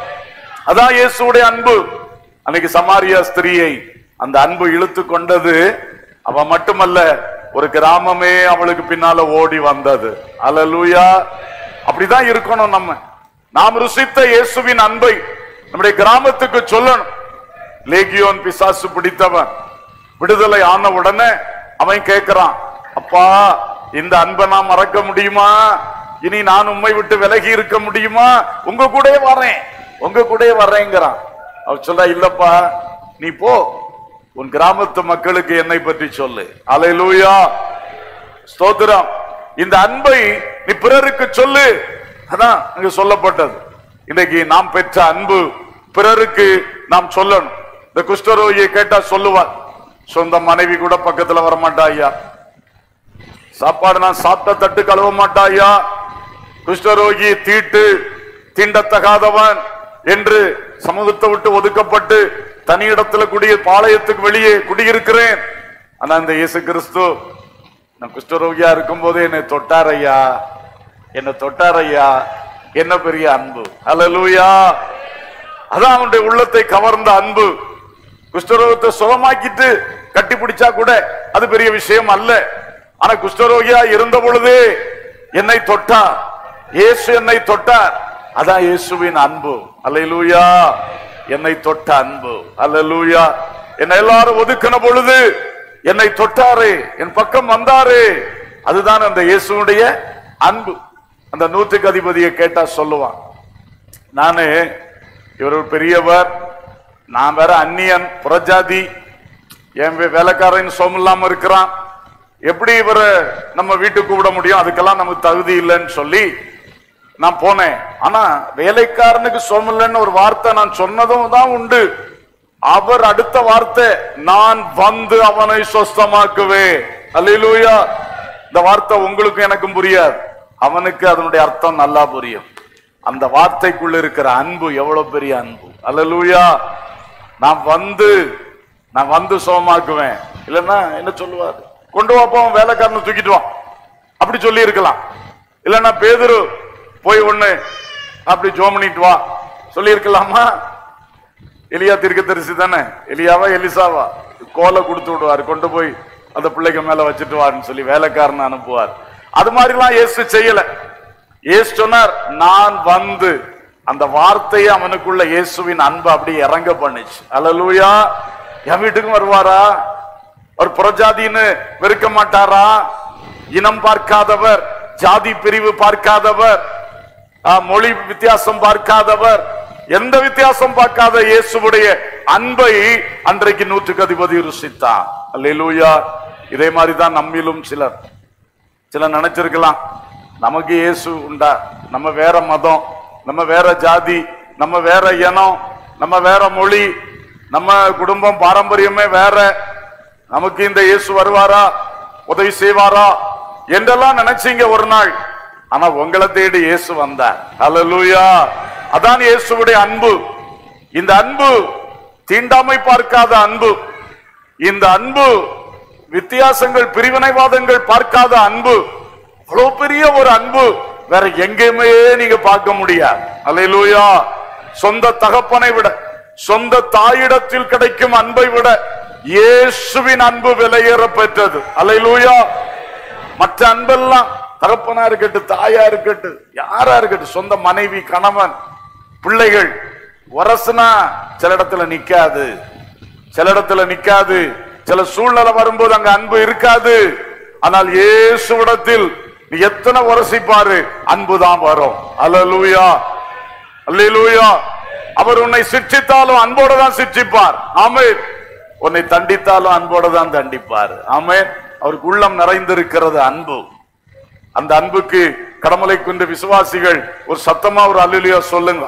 அதான் இயேசுடைய அன்பு. அன்னைக்கு சமாரியா ஸ்திரியை அந்த அன்பு இழுத்து கொண்டது. அவ மட்டுமல்ல, ஒரு கிராமமே அவளுக்கு பின்னால ஓடி வந்தது. அல்லேலூயா. அப்படிதான் இருக்கணும். நம்ம நாம் ருசித்த இயேசுவின் அன்பை நம்முடைய கிராமத்துக்கு சொல்லணும். லேகியோன் பிசாசு பிடித்தவன் விடுதலை ஆன உடனே அவன் கேட்கிறான், அப்பா இந்த அன்பை நான் மறக்க முடியுமா? இனி நான் உம்மை விட்டு விலகி இருக்க முடியுமா? உங்க கூட வரேன், உங்க கூட வர்றேங்கிறான். அவர் சொல்ற, இல்லப்பா நீ போ, உன் கிராமத்து மக்களுக்கு என்னை பற்றி சொல்லு. அல்லேலூயா. ஸ்தோத்திரம். இந்த அன்பை நீ பிறருக்கு சொல்லு. அதான் அங்க சொல்லப்பட்டது. இன்னைக்கு நாம் பெற்ற அன்பு பிறருக்கு நாம் சொல்லணும். இந்த குஷ்டரோகியை கேட்டா சொல்லுவார், சொந்த மனைவி கூட பக்கத்துல வரமாட்டா ஐயா, சாப்பாடு நான் சாப்பிட்ட தட்டு கழுவ மாட்டா ஐயா, குஷ்டரோகி, தீட்டு, தீண்டத்தகாதவன் என்று சமூகத்தை விட்டு ஒதுக்கப்பட்டு தனி இடத்துல குடிய பாளையத்துக்கு வெளியே குடியிருக்கிறேன். ஆனா இந்த இயேசு கிறிஸ்து நான் குஷ்டரோகியா இருக்கும் போதே என்னை தொட்டார் ஐயா, என்னை தொட்டார் ஐயா. என்ன பெரிய அன்பு! ஹல்லேலூயா! அதான் அவனுடைய உள்ளத்தை கவர்ந்த அன்பு. குஷ்டரோகத்தை சுகமாக்கிட்டு கட்டி பிடிச்சா கூட அது பெரிய விஷயம் அல்ல. ஆனா குஷ்டரோகியா இருந்த பொழுதே என்னை தொட்டார், இயேசு என்னை தொட்டார். அதான் இயேசுவின் அன்பு. அல்லேலூயா! என்னை தொட்ட அன்பு. அல்லேலூயா! என்னை எல்லாரும் ஒதுக்கின பொழுது என்னை தொட்டாரே, என் பக்கம் வந்தாரே, அதுதான் அந்த இயேசுடைய அன்பு. அந்த நூற்றுக்கு அதிபதியை கேட்டா சொல்லுவான், நானு இவர் ஒரு பெரியவர், நான் வேற அந்நியன், புறஜாதி, என் வேலைக்காரன் சோமில்லாம இருக்கிறான், எப்படி இவரை நம்ம வீட்டுக்கு கூப்பிட முடியும்? அதுக்கெல்லாம் நமக்கு தகுதி இல்லைன்னு சொல்லி நான் போனேன். ஆனா வேலைக்காரனுக்கு சோமில்லைன்னு ஒரு வார்த்தை நான் சொன்னதும் தான் உண்டு. அவர் அடுத்த வார்த்தை, நான் வந்து அவனை சொஸ்தமாக்குவேன். அல்லேலூயா! இந்த வார்த்தை உங்களுக்கும் எனக்கும் புரியாது, அவனுக்கு அதனுடைய அர்த்தம் நல்லா புரியும். அந்த வார்த்தைக்குள்ள இருக்கிற அன்பு எவ்வளவு பெரிய அன்பு! அல்லேலூயா! நான் வந்து நான் வந்து சுகமாக்குவேன். இல்லைன்னா என்ன சொல்லுவார்? கொண்டு வாப்போம், வேலைக்காரனை தூக்கிட்டு வா, அப்படி சொல்லி இருக்கலாம். இல்லைன்னா பேதுரு போய் ஒண்ணு அப்படி ஜோமனிட்டு வா சொல்லி இருக்கலாமா? எலியா தீர்க்கதரிசி தானே, எலியாவா எலிசாவா, கோலை கொடுத்து விடுவார், கொண்டு போய் அந்த பிள்ளைக்கு மேல வச்சுட்டு வாருன்னு சொல்லி வேலைக்காரனை அனுப்புவார். அது மாதிரிலாம் இயேசு செய்யல. இயேசு சொன்னார், நான் வந்து. அந்த வார்த்தையை அவனுக்குள்ள இயேசுவின் அன்பு அப்படி இறங்க பண்ணுச்சு. அல்லேலூயா! என் வீட்டுக்கும் வருவாரா? ஒரு புறஜாதின்னு வெறுக்க மாட்டாரா? இனம் பார்க்காதவர், ஜாதி பிரிவு பார்க்காதவர், மொழி வித்தியாசம் பார்க்காதவர், எந்த வித்தியாசம் பார்க்காத இயேசுவுடைய அன்பை அன்றைக்கு நூற்றுக்கு அதிபதி ருசித்தான். அல்லேலூயா! இதே மாதிரிதான் நம்மிலும் சிலர் சிலர் நினைச்சிருக்கலாம், நமக்கு இயேசு உண்டா, நம்ம வேற மதம், நம்ம வேற ஜாதி, நம்ம வேற இனம், நம்ம வேற மொழி, நம்ம குடும்பம் பாரம்பரியமே வேற, நமக்கு இந்த இயேசு வருவாரா, உதவி செய்வாரா என்றெல்லாம் நினைச்சீங்க ஒரு நாள். ஆனா உங்களை தேடி இயேசு வந்தார். அல்லேலூயா! அதான் இயேசுவுடைய அன்பு. இந்த அன்பு தீண்டாமை பார்க்காத அன்பு, இந்த அன்பு வித்தியாசங்கள் பிரிவினைவாதங்கள் பார்க்காத அன்பு, அவ்வளவு பெரிய ஒரு அன்பு வேற எங்கேயுமே நீங்க பார்க்க முடியாது. அல்லேலூயா! சொந்த தகப்பனை விட, சொந்த தாயிடத்தில் கிடைக்கும் அன்பை விட இயேசுவின் அன்பு விலையேற பெற்றது. அல்லேலூயா! மற்ற அன்பெல்லாம் தகப்பனா இருக்கட்டும், தாயா இருக்கட்டும், யாரா இருக்கட்டும், சொந்த மனைவி, கணவன், பிள்ளைகள், வரசுனா சில இடத்துல நிக்காது, சில இடத்துல நிக்காது, சில சூழ்நிலை வரும்போது அங்க அன்பு இருக்காது. ஆனால் இயேசுவிடத்தில் நீ எத்தனை உரசிப்பாரு, அன்புதான் வரும். அல்லேலூயா! அல்லேலூயா! அவர் உன்னை சிட்சித்தாலும் அன்போட தான் சிட்சிப்பார். ஆமென். உன்னை தண்டித்தாலும் அன்போட தான் தண்டிப்பார். ஆமென். அவருக்கு உள்ளம் நிறைந்திருக்கிறது அன்பு. அந்த அன்புக்கு கடமலை கொண்ட விசுவாசிகள் ஒரு சத்தமா ஒரு அல்லேலூயா சொல்லுங்க.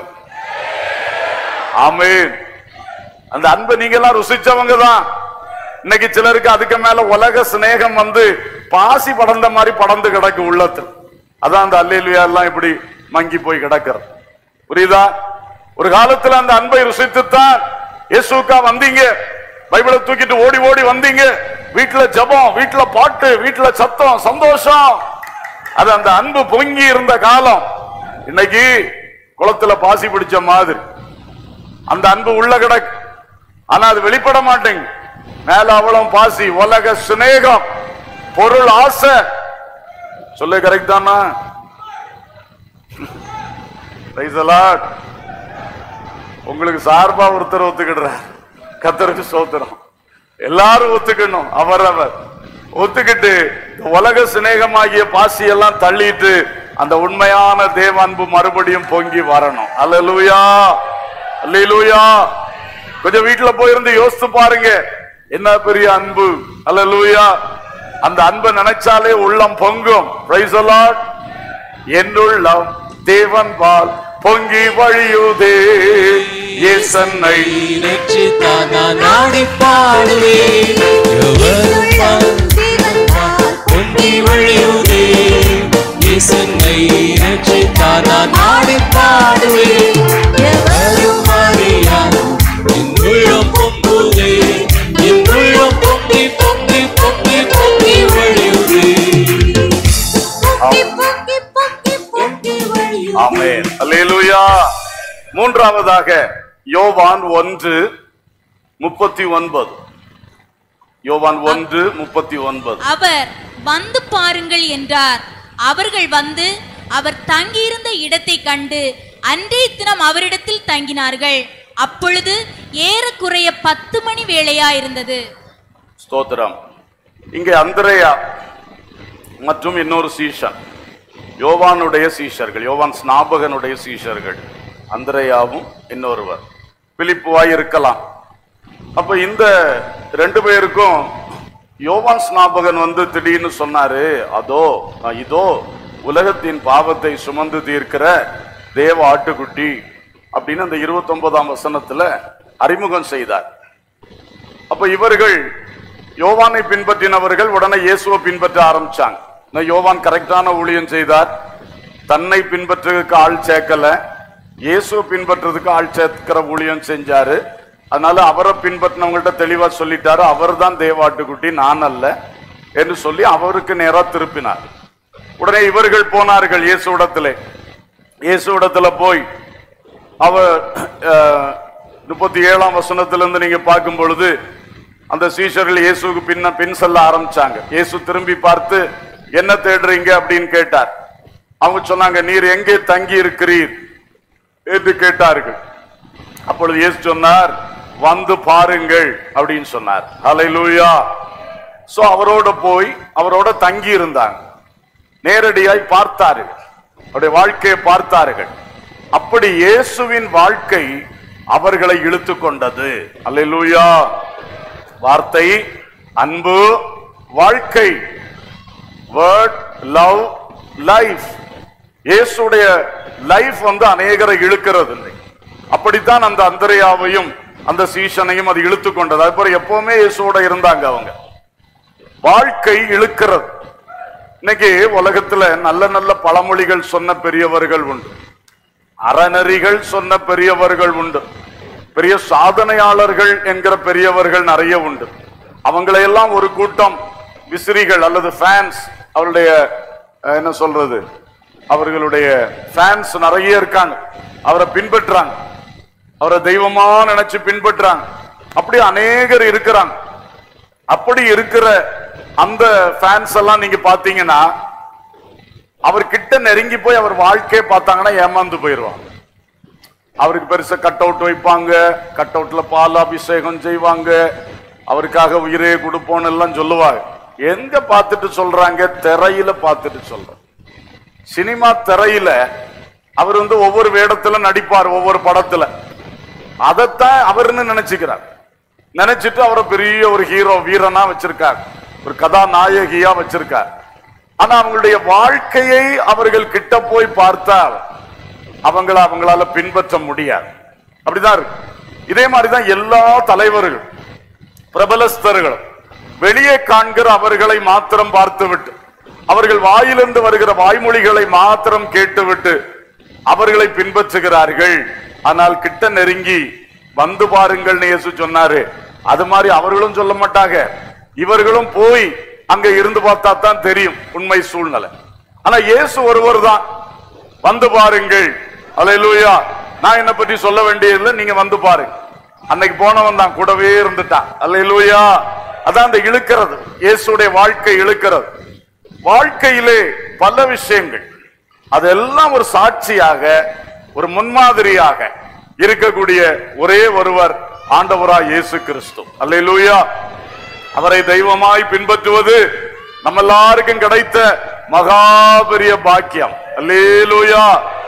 ஆமென். அந்த அன்பை நீங்க எல்லாம் ருசிச்சவங்க தான். இன்னைக்கு சிலருக்கு அதுக்கு மேல உலக சிநேகம் வந்து பாசி படர்ந்த மாதிரி படர்ந்து கிடக்கு உள்ளத்தில். அதான் அந்த அல்லேலூயா எல்லாம் இப்படி மங்கி போய் கிடக்கிறது. புரியுதா? ஒரு காலத்துல அந்த அன்பை ருசித்துத்தான் இயேசுக்கா வந்தீங்க, பைபிளை தூக்கிட்டு ஓடி ஓடி வந்தீங்க, வீட்டுல ஜபம், வீட்டுல பாட்டு, வீட்டுல சத்தம், சந்தோஷம். அது அந்த அன்பு பொங்கி இருந்த காலம். இன்னைக்கு குளத்துல பாசி பிடிச்ச மாதிரி அந்த அன்பு உள்ள கிடக்கு. ஆனா அது வெளிப்பட மாட்டேங்க. மேல அவ்வளவு பாசி, உலக சிநேகம், பொருள் ஆசை. சொல்ல கரெக்ட் தானா? உங்களுக்கு சார்பா ஒருத்தர் ஒத்துக்கிடுறார். கர்த்தருக்கு ஸ்தோத்திரம். எல்லாரும் ஒத்துக்கணும். அவரவர் ஒத்துக்கிட்டு உலக சிநேகமாகிய பாசி எல்லாம் தள்ளிட்டு அந்த உண்மையான தேவ அன்பு மறுபடியும் பொங்கி வரணும். அல்லேலூயா! அல்லேலூயா! கொஞ்சம் வீட்டுல போயிருந்து யோசித்து பாருங்க, என்ன பெரிய அன்பு. அல்லேலூயா! அந்த அன்பை நினைச்சாலே உள்ளம் பொங்கும். Praise the lord. என்னுள்ளம் தேவன் பால் பொங்கி வழியுதே, இயேசன்னை ரட்சித்தான் நான் நாடி பாடுவேன். பொங்கி வழியுதே, இயேசன்னை ரட்சித்தான் மூன்றாவதாக யோவான் ஒன்று முப்பத்தி ஒன்பது. யோவான் ஒன்று முப்பத்தி ஒன்பது. அவர் வந்து பாருங்கள் என்றார். அவர்கள் வந்து அவர் தங்கியிருந்த இடத்தை கண்டு அன்றைய தினம் அவரிடத்தில் தங்கினார்கள். அப்பொழுது ஏறக்குறைய பத்து மணி வேளையா இருந்தது. ஸ்தோத்திரம். இங்கே அந்திரேயா மற்றும் இன்னொரு சீஷன், யோவானுடைய சீஷர்கள், யோவான் ஸ்நாபகனுடைய சீஷர்கள், அந்திரேயாவும் இன்னொருவர் பிலிப்புவாய் இருக்கலாம். அப்ப இந்த ரெண்டு பேருக்கும் யோவான் ஸ்நாபகன் வந்து திடீர்னு சொன்னாரு, அதோ இதோ உலகத்தின் பாவத்தை சுமந்து தீர்க்கிற தேவ ஆட்டுக்குட்டி அப்படின்னு அந்த இருபத்தி ஒன்பதாம் வசனத்துல அறிமுகம் செய்தார். அப்ப இவர்கள் யோவானை பின்பற்றினவர்கள் உடனே இயேசுவை பின்பற்ற ஆரம்பிச்சாங்க. யோவான் கரெக்டான ஊழியம் செய்தார், தன்னை பின்பற்றுறதுக்கு ஆள் சேர்க்கல, இயேசுவை பின்பற்றுறதுக்கு ஆள் சேர்க்கிற ஊழியம் செஞ்சாரு. அதனால அவரை பின்பற்றினவங்கள்ட்ட தெளிவா சொல்லிட்டாரு, அவர் தான் தேவாட்டுக்குட்டி, நான் அல்ல என்று சொல்லி அவருக்கு நேரா திருப்பினார். உடனே இவர்கள் போனார்கள் இயேசுவிடத்திலே. இயேசுவிடத்துல போய் அவர் முப்பத்தி ஏழாம் வசனத்திலிருந்து நீங்க பார்க்கும் பொழுது அந்த சீஷர்கள் இயேசுக்கு பின்ன பின் செல்ல ஆரம்பிச்சாங்க. இயேசு திரும்பி பார்த்து என்ன தேடுறீங்க அப்படின்னு கேட்டார். அவங்க சொன்னாங்க, நீர் எங்கே தங்கி இருக்கிறீர் என்று கேட்டார்கள். அப்பொழுது இயேசு சொன்னார், வந்து பாருங்கள் அப்படின்னு சொன்னார். ஹல்லேலூயா. சோ அவரோட போய் அவரோட தங்கி இருந்தாங்க, நேரடியாய் பார்த்தார்கள், அவருடைய வாழ்க்கையை பார்த்தார்கள். அப்படி இயேசுவின் வாழ்க்கை அவர்களை இழுத்து கொண்டது. ஹல்லேலூயா. வார்த்தை, அன்பு, வாழ்க்கை, வேர்ட், லவ், லைஃப். இயேசுடைய லைஃப் வந்து அநேகரை இழுக்கிறது இல்லை. அப்படித்தான் அந்த அந்திரேயாவையும் அந்த சீஷனையும் அது இழுத்து கொண்டது. அதுபோல எப்பவுமே இயேசுவோட இருந்தாங்க அவங்க. வாழ்க்கை இழுக்கிறது. இன்னைக்கு உலகத்துல நல்ல நல்ல பழமொழிகள் சொன்ன பெரியவர்கள் உண்டு, அறநெறிகள் சொன்ன பெரியவர்கள் உண்டு, பெரிய சாதனையாளர்கள் என்கிற பெரியவர்கள் நிறைய உண்டு. அவங்களையெல்லாம் ஒரு கூட்டம் விசிறிகள் அல்லது ஃபேன்ஸ், அவருடைய என்ன சொல்றது, அவர்களுடைய ஃபேன்ஸ் நிறைய இருக்காங்க, அவரை பின்பற்றாங்க, அவரை தெய்வமா நினைச்சு பின்பற்றாங்க. அப்படி அநேகர் இருக்கிறாங்க. அப்படி இருக்கிற அந்த ஃபேன்ஸ் எல்லாம் நீங்க பாத்தீங்கன்னா அவர்கிட்ட நெருங்கி போய் அவர் வாழ்க்கையை பார்த்தாங்கன்னா ஏமாந்து போயிடுவாங்க. அவருக்கு பெருசா கட் அவுட் வைப்பாங்க, கட் அவுட்ல பால் அபிஷேகம் செய்வாங்க, அவருக்காக உயிரே கொடுப்போன்னு எல்லாம் சொல்லுவாங்க. எங்க பார்த்துட்டு சொல்றாங்க? திரையில பார்த்துட்டு சொல்றாங்க. சினிமா திரையில அவர் வந்து ஒவ்வொரு வேடத்துல நடிப்பார், ஒவ்வொரு படத்துல. அதைத்தான் அவர்னு நினைச்சுக்கிறார். நினைச்சிட்டு அவரை பெரிய ஒரு ஹீரோ, வீரனா வச்சிருக்கார், ஒரு கதாநாயகியா வச்சிருக்கார். ஆனா அவங்களுடைய வாழ்க்கையை அவர்கள் கிட்ட போய் பார்த்தால் அவங்கள அவங்களால பின்பற்ற முடியாது. அப்படிதான் இருக்கு. இதே மாதிரிதான் எல்லா தலைவர்களும் பிரபலஸ்தர்களும் வெளியே காண்கிற அவர்களை மாத்திரம் பார்த்துவிட்டு, அவர்கள் வாயிலிருந்து வருகிற வாய்மொழிகளை மாத்திரம் கேட்டுவிட்டு அவர்களை பின்பற்றுகிறார்கள். ஆனால் கிட்ட நெருங்கி வந்து பாருங்கள் இயேசு சொன்னாரு. அது மாதிரி அவர்களும் சொல்ல மாட்டாங்க, இவர்களும் போய் அங்க இருந்து பார்த்தா தான் தெரியும் உண்மை சூழ்நிலை. ஆனா இயேசு ஒருவர் தான், வந்து பாருங்கள். அல்லேலூயா. நான் என்ன பற்றி சொல்ல வேண்டியதில்லை, நீங்க வந்து பாருங்க. அன்னைக்கு போனவன் தான் கூடவே இருந்துட்டான். அல்லேலூயா. அதான் அந்த இழுக்கிறது, இயேசுடைய வாழ்க்கை இழுக்கிறது. வாழ்க்கையிலே பல விஷயங்கள், அதெல்லாம் ஒரு சாட்சியாக, ஒரு முன்மாதிரியாக இருக்கக்கூடிய ஒரே ஒருவர் ஆண்டவராய் இயேசு கிறிஸ்து. அல்லேலூயா. அவரை தெய்வமாய் பின்பற்றுவது நம்ம எல்லாருக்கும் கிடைத்த மகாபெரிய பாக்கியம். அல்லேலூயா.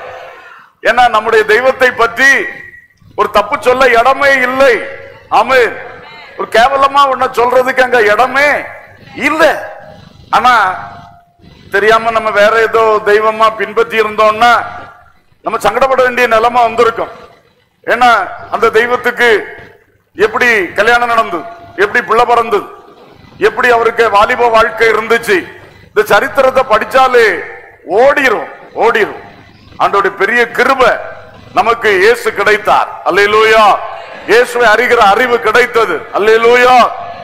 ஏன்னா நம்முடைய தெய்வத்தை பற்றி ஒரு தப்பு சொல்ல இடமே இல்லை. ஆமென். ஒரு கேவலமா ஒன்ன சொல்றதுக்கு அங்க இடமே இல்லை. ஆனா தெரியாம நம்ம வேற ஏதோ தெய்வமா பின்பற்றி இருந்தோம்னா நம்ம சங்கடப்பட வேண்டிய நிலைமை வந்திருக்கும். ஏன்னா அந்த தெய்வத்துக்கு எப்படி கல்யாணம் நடந்தது, எப்படி பிள்ளை பிறந்தது, எப்படி அவருக்கு வாலிப வாழ்க்கை இருந்துச்சு, இந்த சரித்திரத்தை படிச்சாலே ஓடிரும் ஓடிரும். ஆண்டவருடைய பெரிய கிருபை நமக்கு இயேசு கிடைத்தார். அல்லேலூயா. இயேசுவை அறிகிற அறிவு கிடைத்தது. அல்லேலூயா.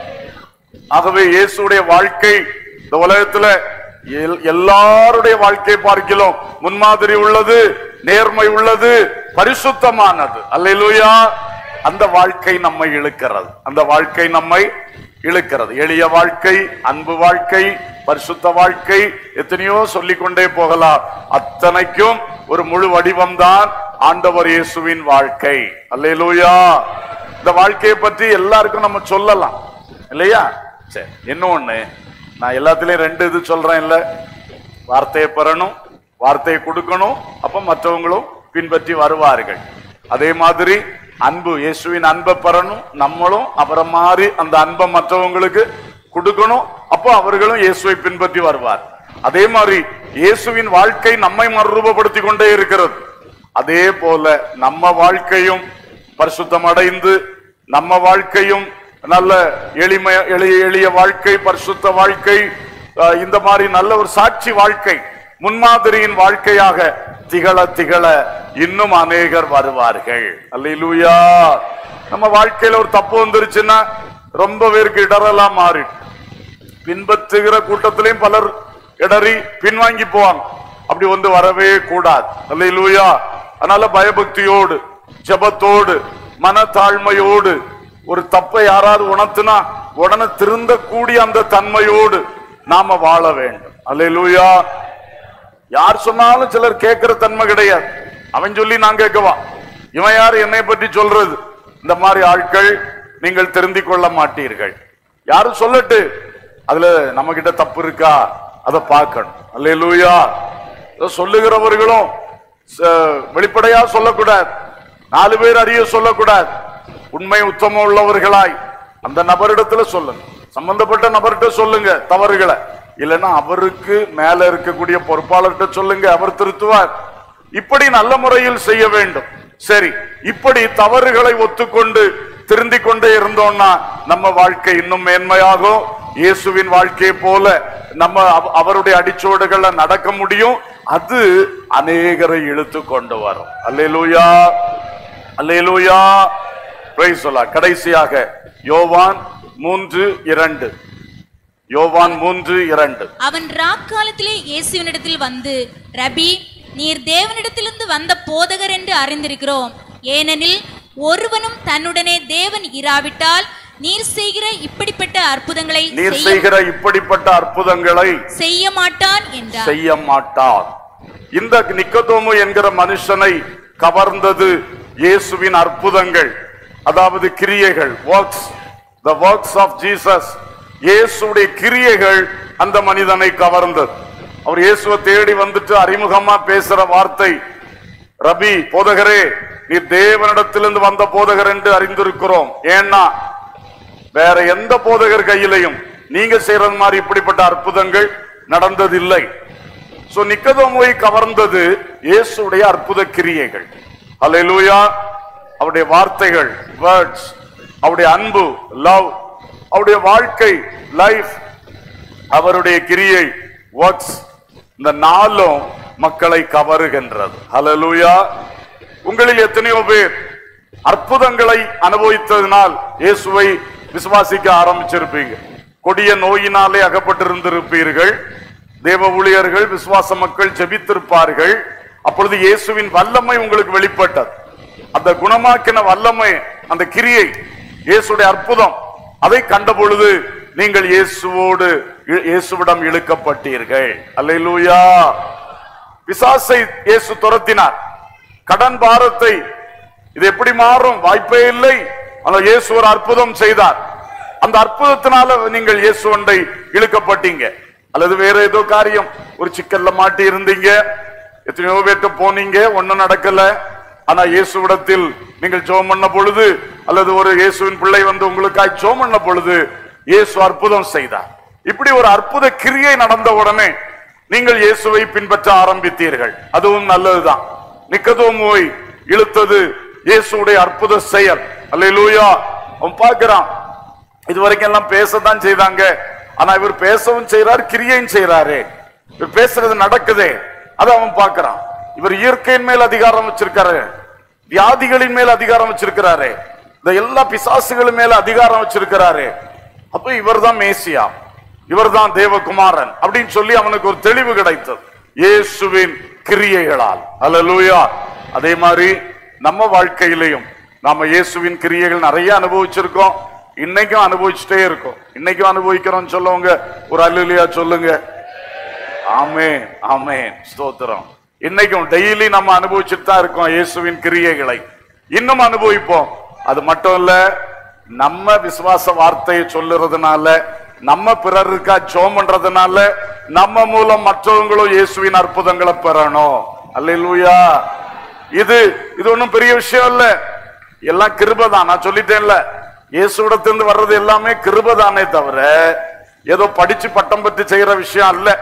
ஆகவே இயேசுடைய வாழ்க்கை இந்த உலகத்துல எல்லாருடைய வாழ்க்கை பார்க்கலாம் முன்மாதிரி உள்ளது. நேர்மை உள்ளது, பரிசுத்தமானது. அல்லேலூயா. அந்த வாழ்க்கை நம்மை இழுக்கிறது. அந்த வாழ்க்கை நம்மை இழுக்கிறது. எளிய வாழ்க்கை, அன்பு வாழ்க்கை, பரிசுத்த வாழ்க்கை, எத்தனையோ சொல்லிக்கொண்டே போகலாம். அத்தனைக்கும் ஒரு முழு வடிவம் தான் ஆண்டவர் இயேசுவின் வாழ்க்கை. அல்லேலூயா. இந்த வாழ்க்கையை பற்றி எல்லாருக்கும் நம்ம சொல்லலாம் இல்லையா? சரி, இன்னொன்னு நான் எல்லாத்திலையும் ரெண்டு இது சொல்றேன் இல்ல, வார்த்தையை பெறணும், வார்த்தையை கொடுக்கணும், அப்ப மற்றவங்களும் பின்பற்றி வருவார்கள். அதே மாதிரி அன்பு, இயேசுவின் அன்பை பெறணும், நம்மளும் அவரை மாதிரி அந்த அன்பை மற்றவங்களுக்கு கொடுக்கணும், அப்போ அவர்களும் இயேசுவை பின்பற்றி வருவார். அதே மாதிரி இயேசுவின் வாழ்க்கை நம்மை மறுரூபப்படுத்தி கொண்டே இருக்கிறது. அதே போல நம்ம வாழ்க்கையும் பரிசுத்தம் அடைந்து, நம்ம வாழ்க்கையும் நல்ல எளிமை எளிய எளிய வாழ்க்கை, பரிசுத்த வாழ்க்கை, இந்த மாதிரி நல்ல ஒரு சாட்சி வாழ்க்கை, முன்மாதிரியின் வாழ்க்கையாக திகழ திகழ இன்னும் அநேகர் வருவார்கள். அல்லேலூயா. நம்ம வாழ்க்கையில ஒரு தப்பு வந்துருச்சுன்னா ரொம்ப பேருக்கு இடரெல்லாம் மாறி பின்பற்றுகிற கூட்டத்திலையும் பலர் இடறி பின்வாங்கி போவாங்க. அப்படி வந்து வரவே கூடாது. அல்லேலூயா. அதனால பயபக்தியோடு, ஜபத்தோடு, மனத்தாழ்மையோடு, ஒரு தப்பை யாராவது உணர்த்தினா உடனே திருந்த கூடிய அந்த தன்மையோடு நாம வாழ வேண்டும். அல்லேலூயா. யார் சொன்னாலும் சிலர் கேட்கிற தன்மை கிடையாது. அவன் சொல்லி நான் கேட்கவா, இவன் யாரு என்னை பற்றி சொல்றது? இந்த மாதிரி ஆட்கள் நீங்கள் திருந்திக் கொள்ள மாட்டீர்கள். யாரும் சொல்லட்டு, அதுல நம்ம கிட்ட தப்பு இருக்கா அதை பார்க்கணும். அல்லேலூயா. சொல்லுகிறவர்களும் வெளிப்படையா சொல்லக்கூடாது, நாலு பேர் அறிய சொல்லக்கூடாது. உண்மை உத்தமம் உள்ளவர்களாய் அந்த நபரிடத்துல சொல்லுங்க, சம்பந்தப்பட்ட நபர்கிட்ட சொல்லுங்க தவறுகளை. இல்லைன்னா அவருக்கு மேல இருக்கக்கூடிய பொறுப்பாளர்கிட்ட சொல்லுங்க, அவர் திருத்துவார். இப்படி நல்ல முறையில் செய்ய வேண்டும். சரி, இப்படி தவறுகளை ஒத்துக்கொண்டு திருந்திக் கொண்டே இருந்தோம்னா நம்ம வாழ்க்கை இன்னும் மேன்மையாகும். இயேசுவின் வாழ்க்கையை போல நம்ம அவருடைய அடிச்சோடுகள்ல நடக்க முடியும். அது அநேகரை இழுத்து கொண்டு வரும். Hallelujah. Hallelujah. Praise the lord. கடைசியாக யோவான் மூன்று இரண்டு. யோவான் மூன்று இரண்டு. அவன் ராக்காலத்திலே இயேசுவினிடத்தில் வந்து, ரபி, நீர் தேவனிடத்திலிருந்து வந்த போதகர் என்று அறிந்திருக்கிறோம். ஏனெனில் ஒருவனும் தன்னுடனே தேவன் இராவிட்டால் நீர் செய்கிற இப்படிப்பட்ட அற்புதங்களை நீர் செய்கிற இப்படிப்பட்ட அற்புதங்களை செய்ய மாட்டான் என்றார். செய்ய மாட்டான். இந்த நிக்கதோமு என்கிற மனுஷனை கவர்ந்தது இயேசுவின் அற்புதங்கள், அதாவது கிரியைகள், works, the works of Jesus. இயேசுடைய கிரியைகள் அந்த மனிதனை கவர்ந்தது. அவர் இயேசுவை தேடி வந்துட்டு அறிமுகமா பேசுற வார்த்தை, ரபி, போதகரே, நீ தேவனிடத்திலிருந்து வந்த போதகர் என்று அறிந்திருக்கிறோம். ஏன்னா வேற எந்த போதகர் கையிலையும் நீங்க செய்யறது மாதிரி இப்படிப்பட்ட அற்புதங்கள் நடந்ததில்லை. சோ நிக்கதோமுவை கவர்ந்தது இயேசுடைய அற்புத கிரியைகள். அல்லேலூயா. அவருடைய வார்த்தைகள், வேர்ட்ஸ், அவருடைய அன்பு, லவ், அவருடைய வாழ்க்கை, லைஃப், அவருடைய கிரியை, ஒர்க்ஸ், இந்த நாளும் மக்களை கவருகின்றது. அல்லேலூயா. உங்களில் எத்தனையோ பேர் அற்புதங்களை அனுபவித்ததினால் இயேசுவை விசுவாசிக்க ஆரம்பிச்சிருப்பீங்க. கொடிய நோயினாலே அகப்பட்டிருந்திருப்பீர்கள். தேவ ஊழியர்கள், விசுவாச மக்கள் ஜெபித்திருப்பார்கள். அப்பொழுது இயேசுவின் வல்லமை உங்களுக்கு வெளிப்பட்டது. அந்த குணமாக்கின வல்லமை, அந்த கிரியை, இயேசுடைய அற்புதம், அதை கண்ட பொழுது நீங்கள் இயேசுவோடு இயேசுவிடம் இழுக்கப்பட்டீர்கள். அல்லேலூயா. பிசாசை இயேசு துரத்தினார். கடன் பாரத்தை, இது எப்படி மாறும்? வாய்ப்பே இல்லை. அந்த இயேசு ஒரு அற்புதம் செய்தார். அந்த அற்புதத்தினால நீங்கள் இயேசுவண்டை இழுக்கப்பட்டீங்க. அல்லது வேற ஏதோ காரியம், ஒரு சிக்கல்ல மாட்டி இருந்தீங்க, எத்தனையோ பேர்ட்ட போனீங்க, ஒன்னும் நடக்கல. ஆனா இயேசுவிடத்தில் நீங்கள் ஜெபம் பண்ண பொழுது, அல்லது ஒரு இயேசுவின் பிள்ளை வந்து உங்களுக்காய் ஜெபம் பண்ண பொழுது இயேசு அற்புதம் செய்தார். இப்படி ஒரு அற்புத கிரியை நடந்த உடனே நீங்கள் இயேசுவை பின்பற்ற ஆரம்பித்தீர்கள். அதுவும் நல்லதுதான். நிக்கதோமுவை இழுத்தது இயேசுடைய அற்புத செயல். அல்லேலூயா. அவன் பார்க்கிறான், இதுவரைக்கும் எல்லாம் பேசத்தான் செய்தாங்க, ஆனா இவர் பேசவும் செய்யறாரு, கிரியையும் செய்யறாரு. இவர் பேசுறது நடக்குதே, அதை அவன் பார்க்கிறான். இவர் இயற்கையின் மேல் அதிகாரம் வச்சிருக்காரு, வியாதிகளின் மேல் அதிகாரம் வச்சிருக்கிறாரு, இந்த எல்லா பிசாசுகளின் மேல அதிகாரம் வச்சிருக்கிறாரு. அப்ப இவர் தான் மேசியா, இவர் தான் தேவகுமாரன் அப்படின்னு சொல்லி அவனுக்கு ஒரு தெளிவு கிடைத்தது. இயேசுவின் கிரியைகளால். அல்லேலூயா. அதே மாதிரி நம்ம வாழ்க்கையிலையும் நாம இயேசுவின் கிரியைகள் நிறைய அனுபவிச்சிருக்கோம், இன்னைக்கும் அனுபவிச்சுட்டே இருக்கோம். இன்னைக்கும் அனுபவிக்கிறோம் சொல்லவங்க ஒரு அல்லேலூயா சொல்லுங்க. ஆமென் ஆமென் ஸ்தோத்திரம். இன்னைக்கும் டெய்லி நம்ம அனுபவிச்சுட்டு தான் இருக்கோம் இயேசுவின் கிரியைகளை, இன்னும் அனுபவிப்போம். அது மட்டும் இல்ல, நம்ம விசுவாச வார்த்தையை சொல்லுறதுனால, நம்ம பிறருக்கா ஜெபம் பண்றதுனால, நம்ம மூலம் மற்றவங்களும் இயேசுவின் அற்புதங்களை பெறணும். அல்லேலூயா. இது இது ஒண்ணும் பெரிய விஷயம் இல்ல, எல்லாம் கிருபை தான். நான் சொல்லிட்டேன்ல, இயேசுவிடத்திலிருந்து வர்றது எல்லாமே கிருபை தானே தவிர ஏதோ படிச்சு பட்டம் பெற்று செய்யற விஷயம் அல்ல,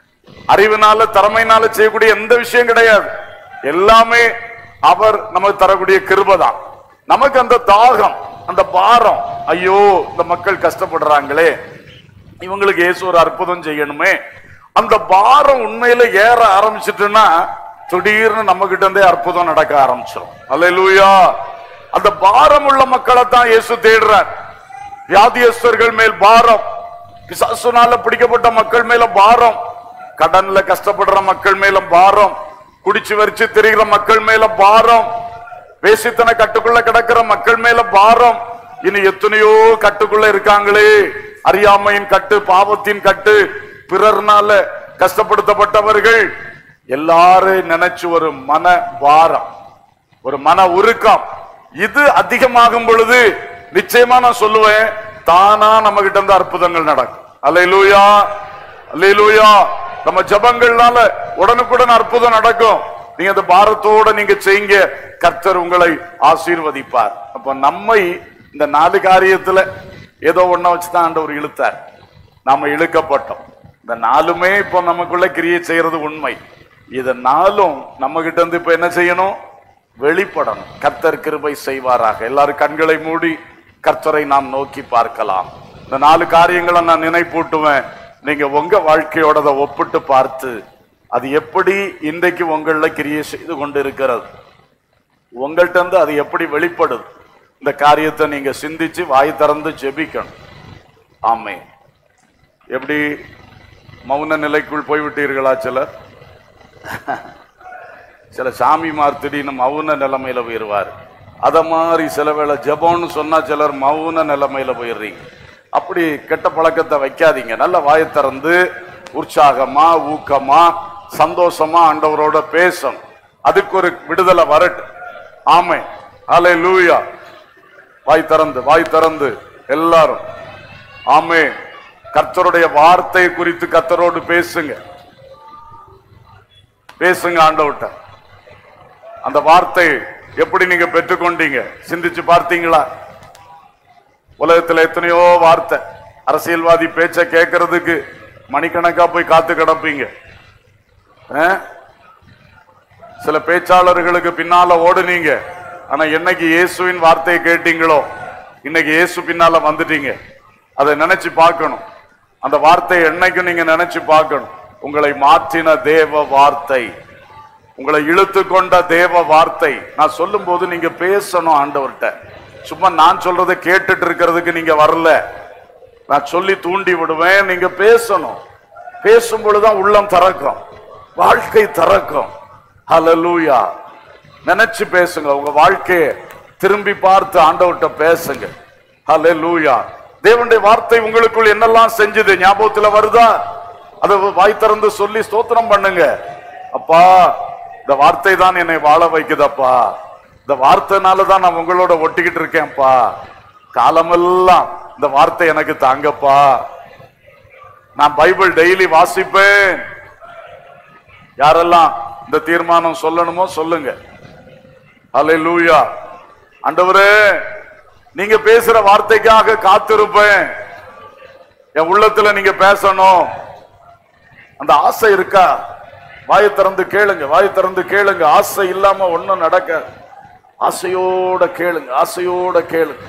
அறிவினால திறமையினால செய்யக்கூடிய எந்த விஷயம் கிடையாது. எல்லாமே அவர் நமக்கு தரக்கூடிய கிருபை தான். நமக்கு அந்த தாகம், அந்த பாரம், ஐயோ இந்த மக்கள் கஷ்டப்படுறாங்களே, இவங்களுக்கு இயேசு ஒரு அற்புதம் செய்யணுமே, அந்த பாரம் உண்மையில ஏற ஆரம்பிச்சிட்டுன்னா திடீர்னு நம்ம கிட்ட இருந்தே அற்புதம் நடக்க ஆரம்பிச்சிடும். அல்லேலூயா. அந்த பாரம் உள்ள மக்களை தான் இயேசு தேடுறார். வியாதியஸ்தர்கள் மேல் பாரம், பிசாசுனால பிடிக்கப்பட்ட மக்கள் மேல பாரம், கடன்ல கஷ்டப்படுற மக்கள் மேல பாரம், குடிச்சு வரிச்சு திரிகிற மக்கள் மேல பாரம், வேசித்தன கட்டுக்குள்ள கிடக்கிற மக்கள் மேல பாரம், இனி எத்தனையோ கட்டுக்குள்ள இருக்காங்களே, அறியாமையின் கட்டு, பாவத்தின் கட்டு, பிறர்னால கஷ்டப்படுத்தப்பட்டவர்கள் எல்லாரும் நினைச்சு ஒரு மன பாரம், ஒரு மன உருக்கம், இது அதிகமாகும் பொழுது நிச்சயமா நான் சொல்லுவேன், தானா நம்ம கிட்ட இருந்து அற்புதங்கள் நடக்கும். அல்லேலூயா அல்லேலூயா. நம்ம ஜபங்கள்னால உடனுக்குடன் அற்புதம் நடக்கும். நீங்க அந்த பாரத்தோட நீங்க செய்யுங்க, கர்த்தர் உங்களை ஆசீர்வதிப்பார். அப்ப நம்மை இந்த நாலு காரியத்துல ஏதோ ஒன்ன வச்சுதான் ஆண்டவர் இழுத்தார், நாம இழுக்கப்பட்டோம். இந்த நாலுமே இப்போ நமக்குள்ள கிரியை செய்யறது உண்மை. இத நாளும் நம்ம கிட்ட இருந்து இப்ப என்ன செய்யணும்? வெளிப்படணும். கர்த்தர் கிருபை செய்வாராக. எல்லாரும் கண்களை மூடி கர்த்தரை நாம் நோக்கி பார்க்கலாம். இந்த நாலு காரியங்களை நான் நினைப்பூட்டுவேன். நீங்க உங்க வாழ்க்கையோட ஒப்பிட்டு பார்த்து அது எப்படி இன்றைக்கு உங்கள கிரியை செய்து கொண்டு இருக்கிறது, உங்கள்கிட்ட இருந்து அது எப்படி வெளிப்படுது, இந்த காரியத்தை நீங்க சிந்திச்சு வாய் திறந்து ஜெபிக்கணும். ஆமே. எப்படி மௌன நிலைக்குள் போய்விட்டீர்களா? சிலர் சில சாமிமார் திடீர்னு மௌன நிலைமையில போயிடுவார். அத மாதிரி சில வேளை ஜெபம்னு சொன்னா சிலர் மௌன நிலைமையில போயிடுறீங்க. அப்படி கெட்ட பழக்கத்தை வைக்காதீங்க. நல்ல வாயை திறந்து உற்சாகமா, ஊக்கமா, சந்தோஷமா ஆண்டவரோட பேசணும். அதுக்கு ஒரு விடுதலை வரட்டு. ஆமே. அல்லேலூயா. வாய் திறந்து வாய் திறந்து எல்லாரும் ஆமே. கர்த்தருடைய வார்த்தை குறித்து கர்த்தரோடு பேசுங்க, பேசுங்க ஆண்டவர்ட்ட. அந்த வார்த்தை எப்படி நீங்க பெற்றுக்கொண்டீங்க சிந்திச்சு பார்த்தீங்களா? உலகத்துல எத்தனையோ வார்த்தை, அரசியல்வாதி பேச்ச கேட்கறதுக்கு மணிக்கணக்கா போய் காத்து கிடப்பீங்க. சில பேச்சாளர்களுக்கு பின்னால ஓடுனீங்க. ஆனா என்னைக்கு இயேசுவின் வார்த்தையை கேட்டீங்களோ இன்னைக்கு இயேசு பின்னால வந்துட்டீங்க. அதை நினைச்சு பார்க்கணும். அந்த வார்த்தையை என்னைக்கும் நீங்க நினைச்சு பார்க்கணும். உங்களை மாற்றின தேவ வார்த்தை, உங்களை இழுத்து கொண்ட தேவ வார்த்தை. நான் சொல்லும் போது நீங்க பேசணும் ஆண்டவர்கிட்ட. சும்மா நான் சொல்றதை கேட்டுட்டு இருக்கிறதுக்கு நீங்க வரல. நான் சொல்லி தூண்டி விடுவேன், நீங்க பேசணும். பேசும் பொழுதுதான் உள்ளம் திறக்கும், வாழ்க்கை திறக்கும். ஹல்லேலூயா. நினைச்சு பேசுங்க. உங்க வாழ்க்கையை திரும்பி பார்த்து ஆண்டவர்கிட்ட பேசுங்க. ஹல்லேலூயா. தேவனுடைய வார்த்தை உங்களுக்குள் என்னெல்லாம் செஞ்சது ஞாபகத்துல வருதா? அதை வாய் திறந்து சொல்லி ஸ்தோத்திரம் பண்ணுங்க. அப்பா, இந்த வார்த்தை தான் என்னை வாழ வைக்குதப்பா, இந்த வார்த்தைனாலதான் நான் உங்களோட ஒட்டிக்கிட்டு இருக்கேன்ப்பா, காலமெல்லாம் இந்த வார்த்தை எனக்கு தாங்கப்பா, நான் பைபிள் டெய்லி வாசிப்பேன். யாரெல்லாம் இந்த தீர்மானம் சொல்லணுமோ சொல்லுங்க. அல்லேலூயா. ஆண்டவரே, நீங்க பேசுற வார்த்தைக்காக காத்திருப்பேன். என் உள்ளத்துல நீங்க பேசணும். அந்த ஆசை இருக்கா? வாயை திறந்து கேளுங்க, வாயை திறந்து கேளுங்க. ஆசை இல்லாம ஒண்ணும் நடக்க. ஆசையோட கேளுங்க, ஆசையோட கேளுங்க.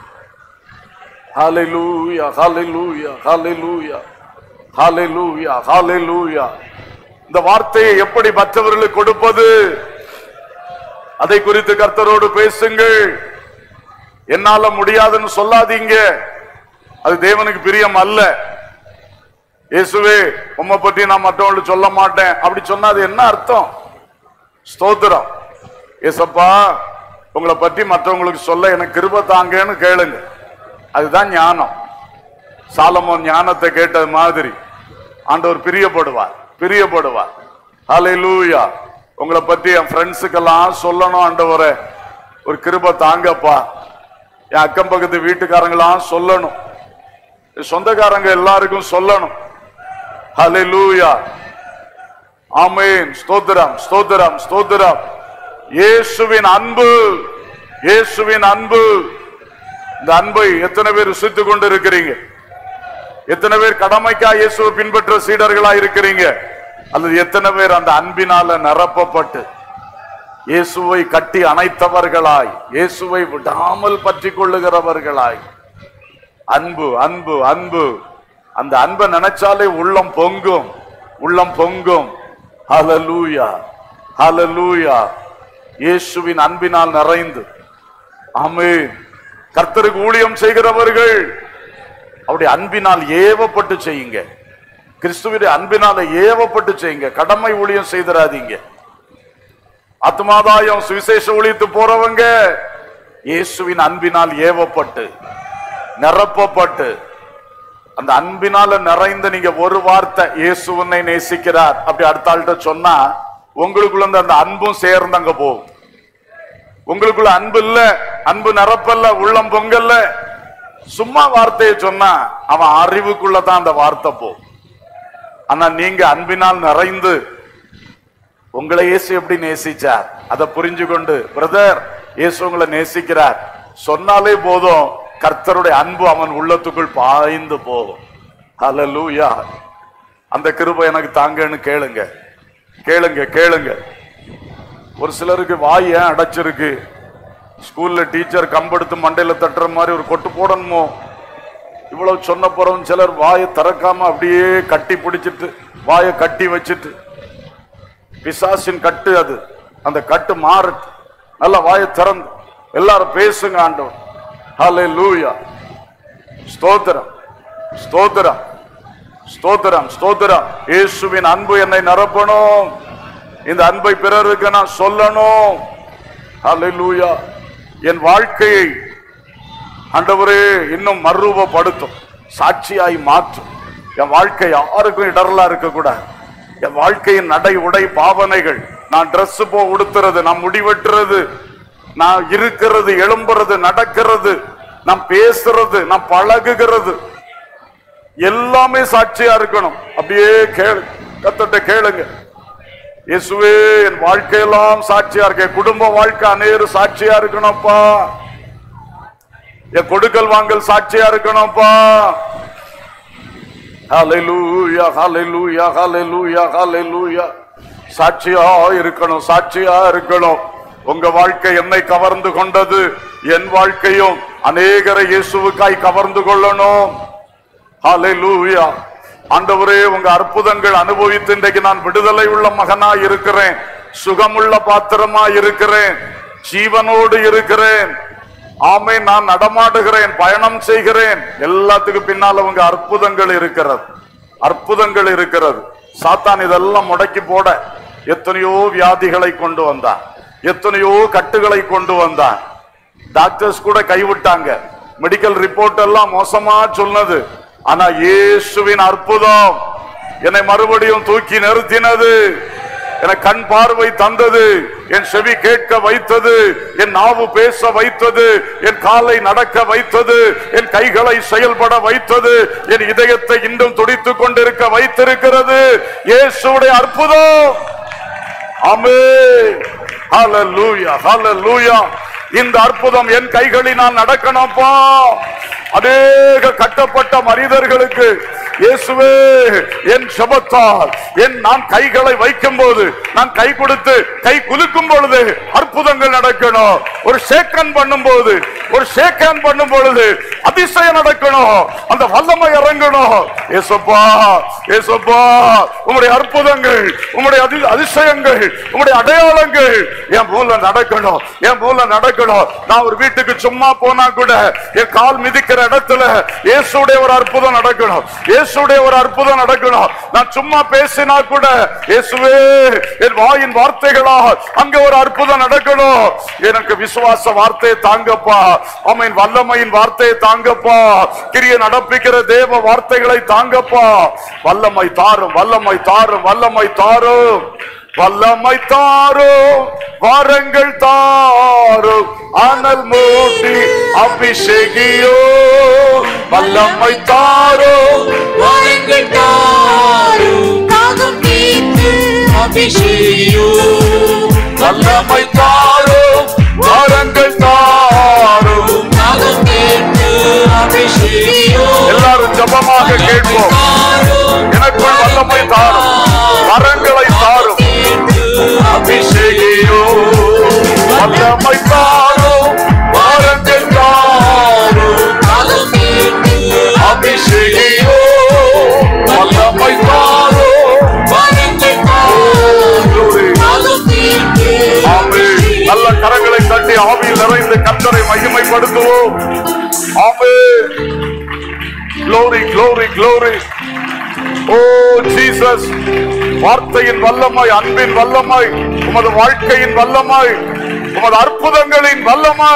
ஹல்லேலூயா, ஹல்லேலூயா, ஹல்லேலூயா, ஹல்லேலூயா, ஹல்லேலூயா. இந்த வார்த்தையை எப்படி மற்றவர்களுக்கு கொடுப்பது, அதை குறித்து கர்த்தரோடு பேசுங்கள். என்னால முடியாதுன்னு சொல்லாதீங்க, அது தேவனுக்கு பிரியம் அல்ல. இயேசுவே, உம்மை பற்றி நான் மற்றவங்களுக்கு சொல்ல மாட்டேன் அப்படி சொன்னா அது என்ன அர்த்தம்? ஸ்தோத்திரம். ஏசப்பா உங்களை பற்றி மற்றவங்களுக்கு சொல்ல எனக்கு கிருபை தாங்கன்னு கேளுங்க. அதுதான் ஞானம். சாலமோன் ஞானத்தை கேட்டது மாதிரி ஆண்டவர் பிரியப்படுவார், பிரியப்படுவார். ஹல்லேலூயா. உங்களை பற்றி என் ஃப்ரெண்ட்ஸுக்கெல்லாம் சொல்லணும் ஆண்டவரே, ஒரு கிருபை தாங்கப்பா. என் அக்கம் பக்கத்து வீட்டுக்காரங்களாம் சொல்லணும், சொந்தக்காரங்க எல்லாருக்கும் சொல்லணும். ஹல்லேலூயா. ஆமென். ஸ்தோத்திரம், ஸ்தோத்திரம், ஸ்தோத்திரம். இயேசுவின் அன்பு, இயேசுவின் அன்பு. இந்த அன்பை எத்தனை பேர் ருசித்துக் கொண்டு இருக்கிறீங்க? எத்தனை பேர் கடமைக்கா இயேசுவை பின்பற்ற சீடர்களா இருக்கிறீங்க? அல்லது எத்தனை பேர் அந்த அன்பினால நிரப்பப்பட்டு இயேசுவை கட்டி அணைத்தவர்களாய், இயேசுவை விடாமல் பற்றி கொள்ளுகிறவர்களாய்? அன்பு, அன்பு, அன்பு. அந்த அன்பை நினைச்சாலே உள்ளம் பொங்கும், உள்ளம் பொங்கும். ஹல்லேலூயா, ஹல்லேலூயா. இயேசுவின் அன்பினால் நிறைந்து. ஆமென். கர்த்தருக்கு ஊழியம் செய்கிறவர்கள் அவருடைய அன்பினால் ஏவப்பட்டு செய்யுங்க. கிறிஸ்துவின் அன்பினால ஏவப்பட்டு செய்யுங்க. கடமை ஊழியம் செய்திராதீங்க. ஆத்மாதாயம் சுவிசேஷ ஊழியத்து போறவங்க இயேசுவின் அன்பினால் ஏவப்பட்டு நிரப்பப்பட்டு அந்த அன்பினால நிறைந்த நீங்க ஒரு வார்த்தை இயேசு உன்னை நேசிக்கிறார் அப்படி அடுத்த ஆள்கிட்ட சொன்னா உங்களுக்குள்ள அந்த அன்பும் சேர்ந்து அங்க போகும். உங்களுக்குள்ள அன்பு இல்ல, அன்பு நிரப்பல்ல, உள்ளம் பொங்கல்ல, சும்மா வார்த்தையை சொன்னா அவன் அறிவுக்குள்ளதான் அந்த வார்த்தை போகும். ஆனா நீங்க அன்பினால் நிறைந்து உங்களை இயேசு எப்படி நேசிச்சார் அதை புரிஞ்சு கொண்டு பிரதர் இயேசு உங்களை நேசிக்கிறார் சொன்னாலே போதும், கர்த்தருடைய அன்பு அவன் உள்ளத்துக்குள் பாய்ந்து போகும். ஹல்லேலூயா. அந்த கிருபை எனக்கு தாங்கன்னு கேளுங்க, கேளுங்க, கேளுங்க. ஒரு சிலருக்கு வாய் ஏன் அடைச்சிருக்கு? ஸ்கூல்ல டீச்சர் கம்பெடுத்து மண்டையில தட்டுற மாதிரி ஒரு கொட்டு போடணுமோ? இவ்வளவு சொன்ன போறவன் சிலர் வாயை திறக்காம அப்படியே கட்டி பிடிச்சிட்டு வாயை கட்டி வச்சுட்டு, பிசாசின் கட்டு அது, அந்த கட்டு மாறட்டு, நல்ல வாயை திறந்து எல்லாரும் பேசுங்க ஆண்டவர். ஹல்லேலூயா. ஸ்தோத்திரம், ஸ்தோத்திரம், ஸ்தோத்திரம், ஸ்தோத்திரம். இயேசுவின் அன்பு என்னை நிரப்பணும். இந்த அன்பை பிறருக்கு நான் சொல்லணும். ஹல்லேலூயா. என் வாழ்க்கையை ஆண்டவரே இன்னும் மறுரூபப்படுத்தும், சாட்சியாய் மாற்றும். என் வாழ்க்கை யாருக்கும் இடரலா இருக்க கூடாது. என் வாழ்க்கையின் நடை உடை பாவனைகள், நான் டிரெஸ் போ உடுத்துறது, நான் முடிவெட்டுறது, நான் இருக்கிறது, எழும்புறது, நடக்கிறது, நான் பேசுறது, நான் பழகுகிறது, எல்லாமே சாட்சியா இருக்கணும். அப்படியே கேளு, கர்த்தர்ட்ட கேளுங்க. இயேசுவே என் வாழ்க்கையெல்லாம் சாட்சியா இருக்க, குடும்ப வாழ்க்கை அநேக சாட்சியா இருக்கணும்ப்பா, என் கொடுக்கல் வாங்கல் சாட்சியா இருக்கணும்ப்பா. ஹல்லேலூயா, ஹல்லேலூயா, ஹல்லேலூயா, ஹல்லேலூயா. சாட்சியா இருக்கணும், சாட்சியா இருக்கணும். உங்க வாழ்க்கை என்னை கவர்ந்து கொண்டது, என் வாழ்க்கையும் அநேகரை இயேசுவுக்காய் கவர்ந்து கொள்ளணும். ஹல்லேலூயா. ஆண்டவரே உங்க அற்புதங்கள் அனுபவித்து இன்றைக்கு நான் விடுதலை உள்ள மகனா இருக்கிறேன், சுகமுள்ள பாத்திரமா இருக்கிறேன், ஜீவனோடு இருக்கிறேன். ஆமே, நான் நடமாடுகிறேன், பயணம் செய்கிறேன். எல்லாத்துக்கும் பின்னால உங்க அற்புதங்கள் இருக்கிறது, அற்புதங்கள் இருக்கிறது. சாத்தான் இதெல்லாம் முடக்கி போட எத்தனையோ வியாதிகளை கொண்டு வந்தான், எத்தனையோ கட்டுகளை கொண்டு வந்தான். டாக்டர்ஸ் கூட கைவிட்டாங்க, மெடிக்கல் ரிப்போர்ட் எல்லாம் மோசமா சொன்னது. ஆனா இயேசுவின் அற்புதம் என்னை மறுபடியும் தூக்கி நிறுத்தினது, எனக்கு கண் பார்வை தந்தது, என் செவி கேட்க வைத்தது, என் நாவு பேச வைத்தது, என் காலை நடக்க வைத்தது, என் கைகளை செயல்பட வைத்தது, என் இதயத்தை இன்னும் துடித்துக் கொண்டிருக்க வைத்திருக்கிறது இயேசுவுடைய அற்புதம். ஆமென். ஹல்லேலூயா, ஹல்லேலூயா. இந்த அற்புதம் என் கைகளினால் நடக்கணும்ப்பா. அநேக கட்டப்பட்ட மனிதர்களுக்கு இயேசுவே என் ஜெபத்தால் என் நான் கைகளை வைக்கும் போது, நான் கை கொடுத்து கை குலுக்கும் பொழுது அற்புதங்கள் நடக்கணும். ஒரு ஷேக்கன் பண்ணும் போது, ஒரு ஷேக்கன் பண்ணும் பொழுது அதிசயம் நடக்கணும், அந்த வல்லமை இறங்கணும். இயேசுப்பா, இயேசுப்பா, உம்முடைய அற்புதங்கள், உம்முடைய அதிசயங்கள், உம்முடைய அடையாளங்கள் என் மூல நடக்கணும், என் மூல நடக்கணும். நான் ஒரு வீட்டுக்கு சும்மா போனா கூட என் கால் மிதிக்கிற இடத்துல இயேசுடைய ஒரு அற்புதம் நடக்கணும், இயேசு இயேசுடைய ஒரு அற்புதம் நடக்கணும். நான் சும்மா பேசினா கூட இயேசுவே என் வாயின் வார்த்தைகளா அங்க ஒரு அற்புதம் நடக்கணும். எனக்கு விசுவாச வார்த்தையை தாங்கப்பா, ஆமென், வல்லமையின் வார்த்தையை தாங்கப்பா, கிரியை நடப்பிக்கிற தேவ வார்த்தைகளை தாங்கப்பா. வல்லமை தாரும், வல்லமை தாரும், வல்லமை தாரும், வல்லமை தாரும், வாரங்கள் தாரும், அனல் மூட்டி அபிஷேகியோ. வல்லமை தாரும், வாரங்கள் தாரும், தாகம் தீர்த்து அபிஷேகியோ. வல்லமை தாரும், வாரங்கள் தாரும், தாகம் தீர்த்து அபிஷேகியோ. எல்லாரும் ஜபமாக கேட்போம். எனக்குள் வல்லமை தாரும், வரங்களை தாரும், அபிஷேகியோ. வல்லமை தாரும், வாரங்கள் தாரும், அபிஷேகியோ. வல்லமை தாரும், வாரங்கள் தாரும், ஆமென். நல்ல கரங்களை தட்டி ஆவியில் நிறைந்து கர்த்தரை மகிமைப்படுத்துவோம். ஆமென். Glory, glory, glory. Oh Jesus, வார்த்தையின் வல்லமை, அன்பின் வல்லமை, உமது வாழ்க்கையின் வல்லமை, உமது அற்புதங்களின் வல்லமை.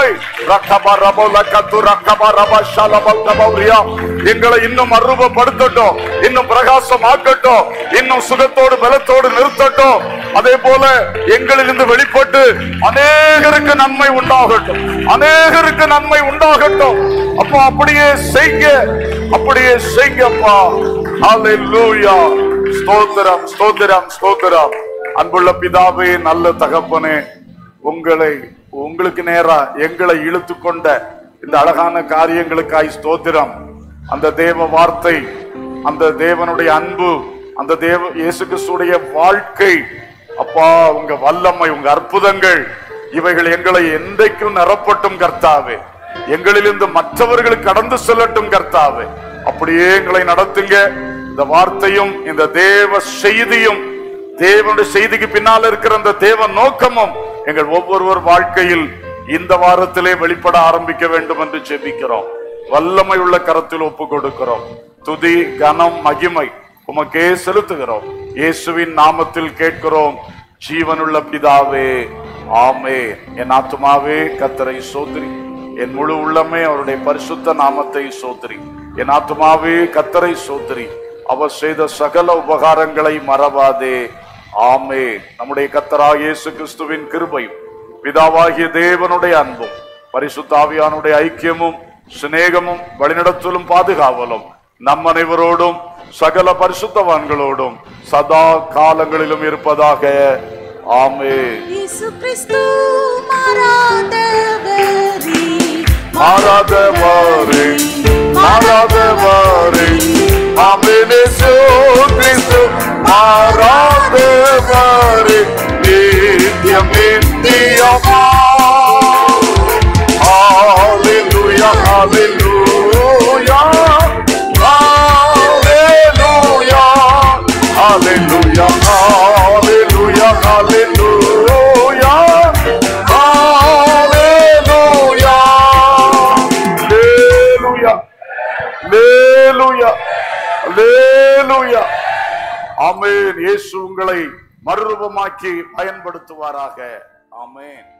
எங்களை இன்னும் அருவப்படுத்தட்டும், இன்னும் பிரகாசமாக்கட்டும், இன்னும் சுகத்தோடு பலத்தோடு நிறுத்தட்டும். அதே போல எங்களிலிருந்து வெளிப்பட்டு அநேகருக்கு நன்மை உண்டாகட்டும், அநேகருக்கு நன்மை உண்டாகட்டும். அப்பா அப்படியே செய்ய, அப்படியே செய்யப்பா. ஹல்லேலூயா. ஸ்தோத்திரம், ஸ்தோத்திரம், ஸ்தோத்திரம். அன்புள்ள பிதாவே, நல்ல தகப்பனே, உங்களை உங்களுக்கு நேரா எங்களை இழுத்து கொண்ட இந்த அழகான காரியங்களுக்காய் ஸ்தோத்திரம். அந்த தேவ வார்த்தை, அந்த தேவனுடைய அன்பு, அந்த தேவ இயேசு கிறிஸ்துடைய வாழ்க்கை, அப்பா உங்க வல்லமை, உங்க அற்புதங்கள், இவைகள் எங்களை என்றைக்கும் நிரப்பட்டும் கர்த்தாவே. எங்களிலிருந்து மற்றவர்களுக்கு கடந்து செல்லட்டும் கர்த்தாவே. அப்படியே எங்களை நடத்துங்க. இந்த வார்த்தையும் இந்த தேவ செய்தியும், தேவனுடைய செய்திக்கு பின்னால் இருக்கிற அந்த தேவ நோக்கமும் எங்கள் ஒவ்வொருவர் வாழ்க்கையில் இந்த வாரத்திலே வெளிப்பட ஆரம்பிக்க வேண்டும் என்று ஜெபிக்கிறோம். வல்லமை உள்ள கரத்தில் ஒப்பு கொடுக்கிறோம். துதி, கனம், மகிமை உமக்கே செலுத்துகிறோம். இயேசுவின் நாமத்தில் கேட்கிறோம் ஜீவனுள்ள பிதாவே, ஆமென். என் ஆத்துமாவே கர்த்தரை சோத்திரி, என் முழு உள்ளமே அவருடைய பரிசுத்த நாமத்தை சோத்திரி. என் ஆத்துமாவே கர்த்தரை சோத்திரி, அவர் செய்த சகல உபகாரங்களை மறவாதே. ஆமென். நம்முடைய கர்த்தராகிய இயேசு கிறிஸ்துவின் கிருபையும், பிதாவாகிய தேவனுடைய அன்பும், பரிசுத்த ஆவியானுடைய ஐக்கியமும் சிநேகமும் வழிநடத்தலும் பாதுகாவலும் நம் அனைவரோடும் சகல பரிசுத்தவான்களோடும் சதா காலங்களிலும் இருப்பதாக. ஆமென். இயேசு கிறிஸ்து மாறாதவரே, மாறாதவரே, மாறாதவரே. ஆமென். இயேசு கிறிஸ்து மாறாதவரே, நித்தியம் நித்தியமா. ஹalleluya, ஹalleluya, ஹalleluya, ஹalleluya, ஹalleluya, ஹalleluya, ஹalleluya, ஹalleluya, ஹalleluya. ஆமென். இயேசு உங்களை மறுரூபமாக்கி பயன்படுத்துவாராக. ஆமென்.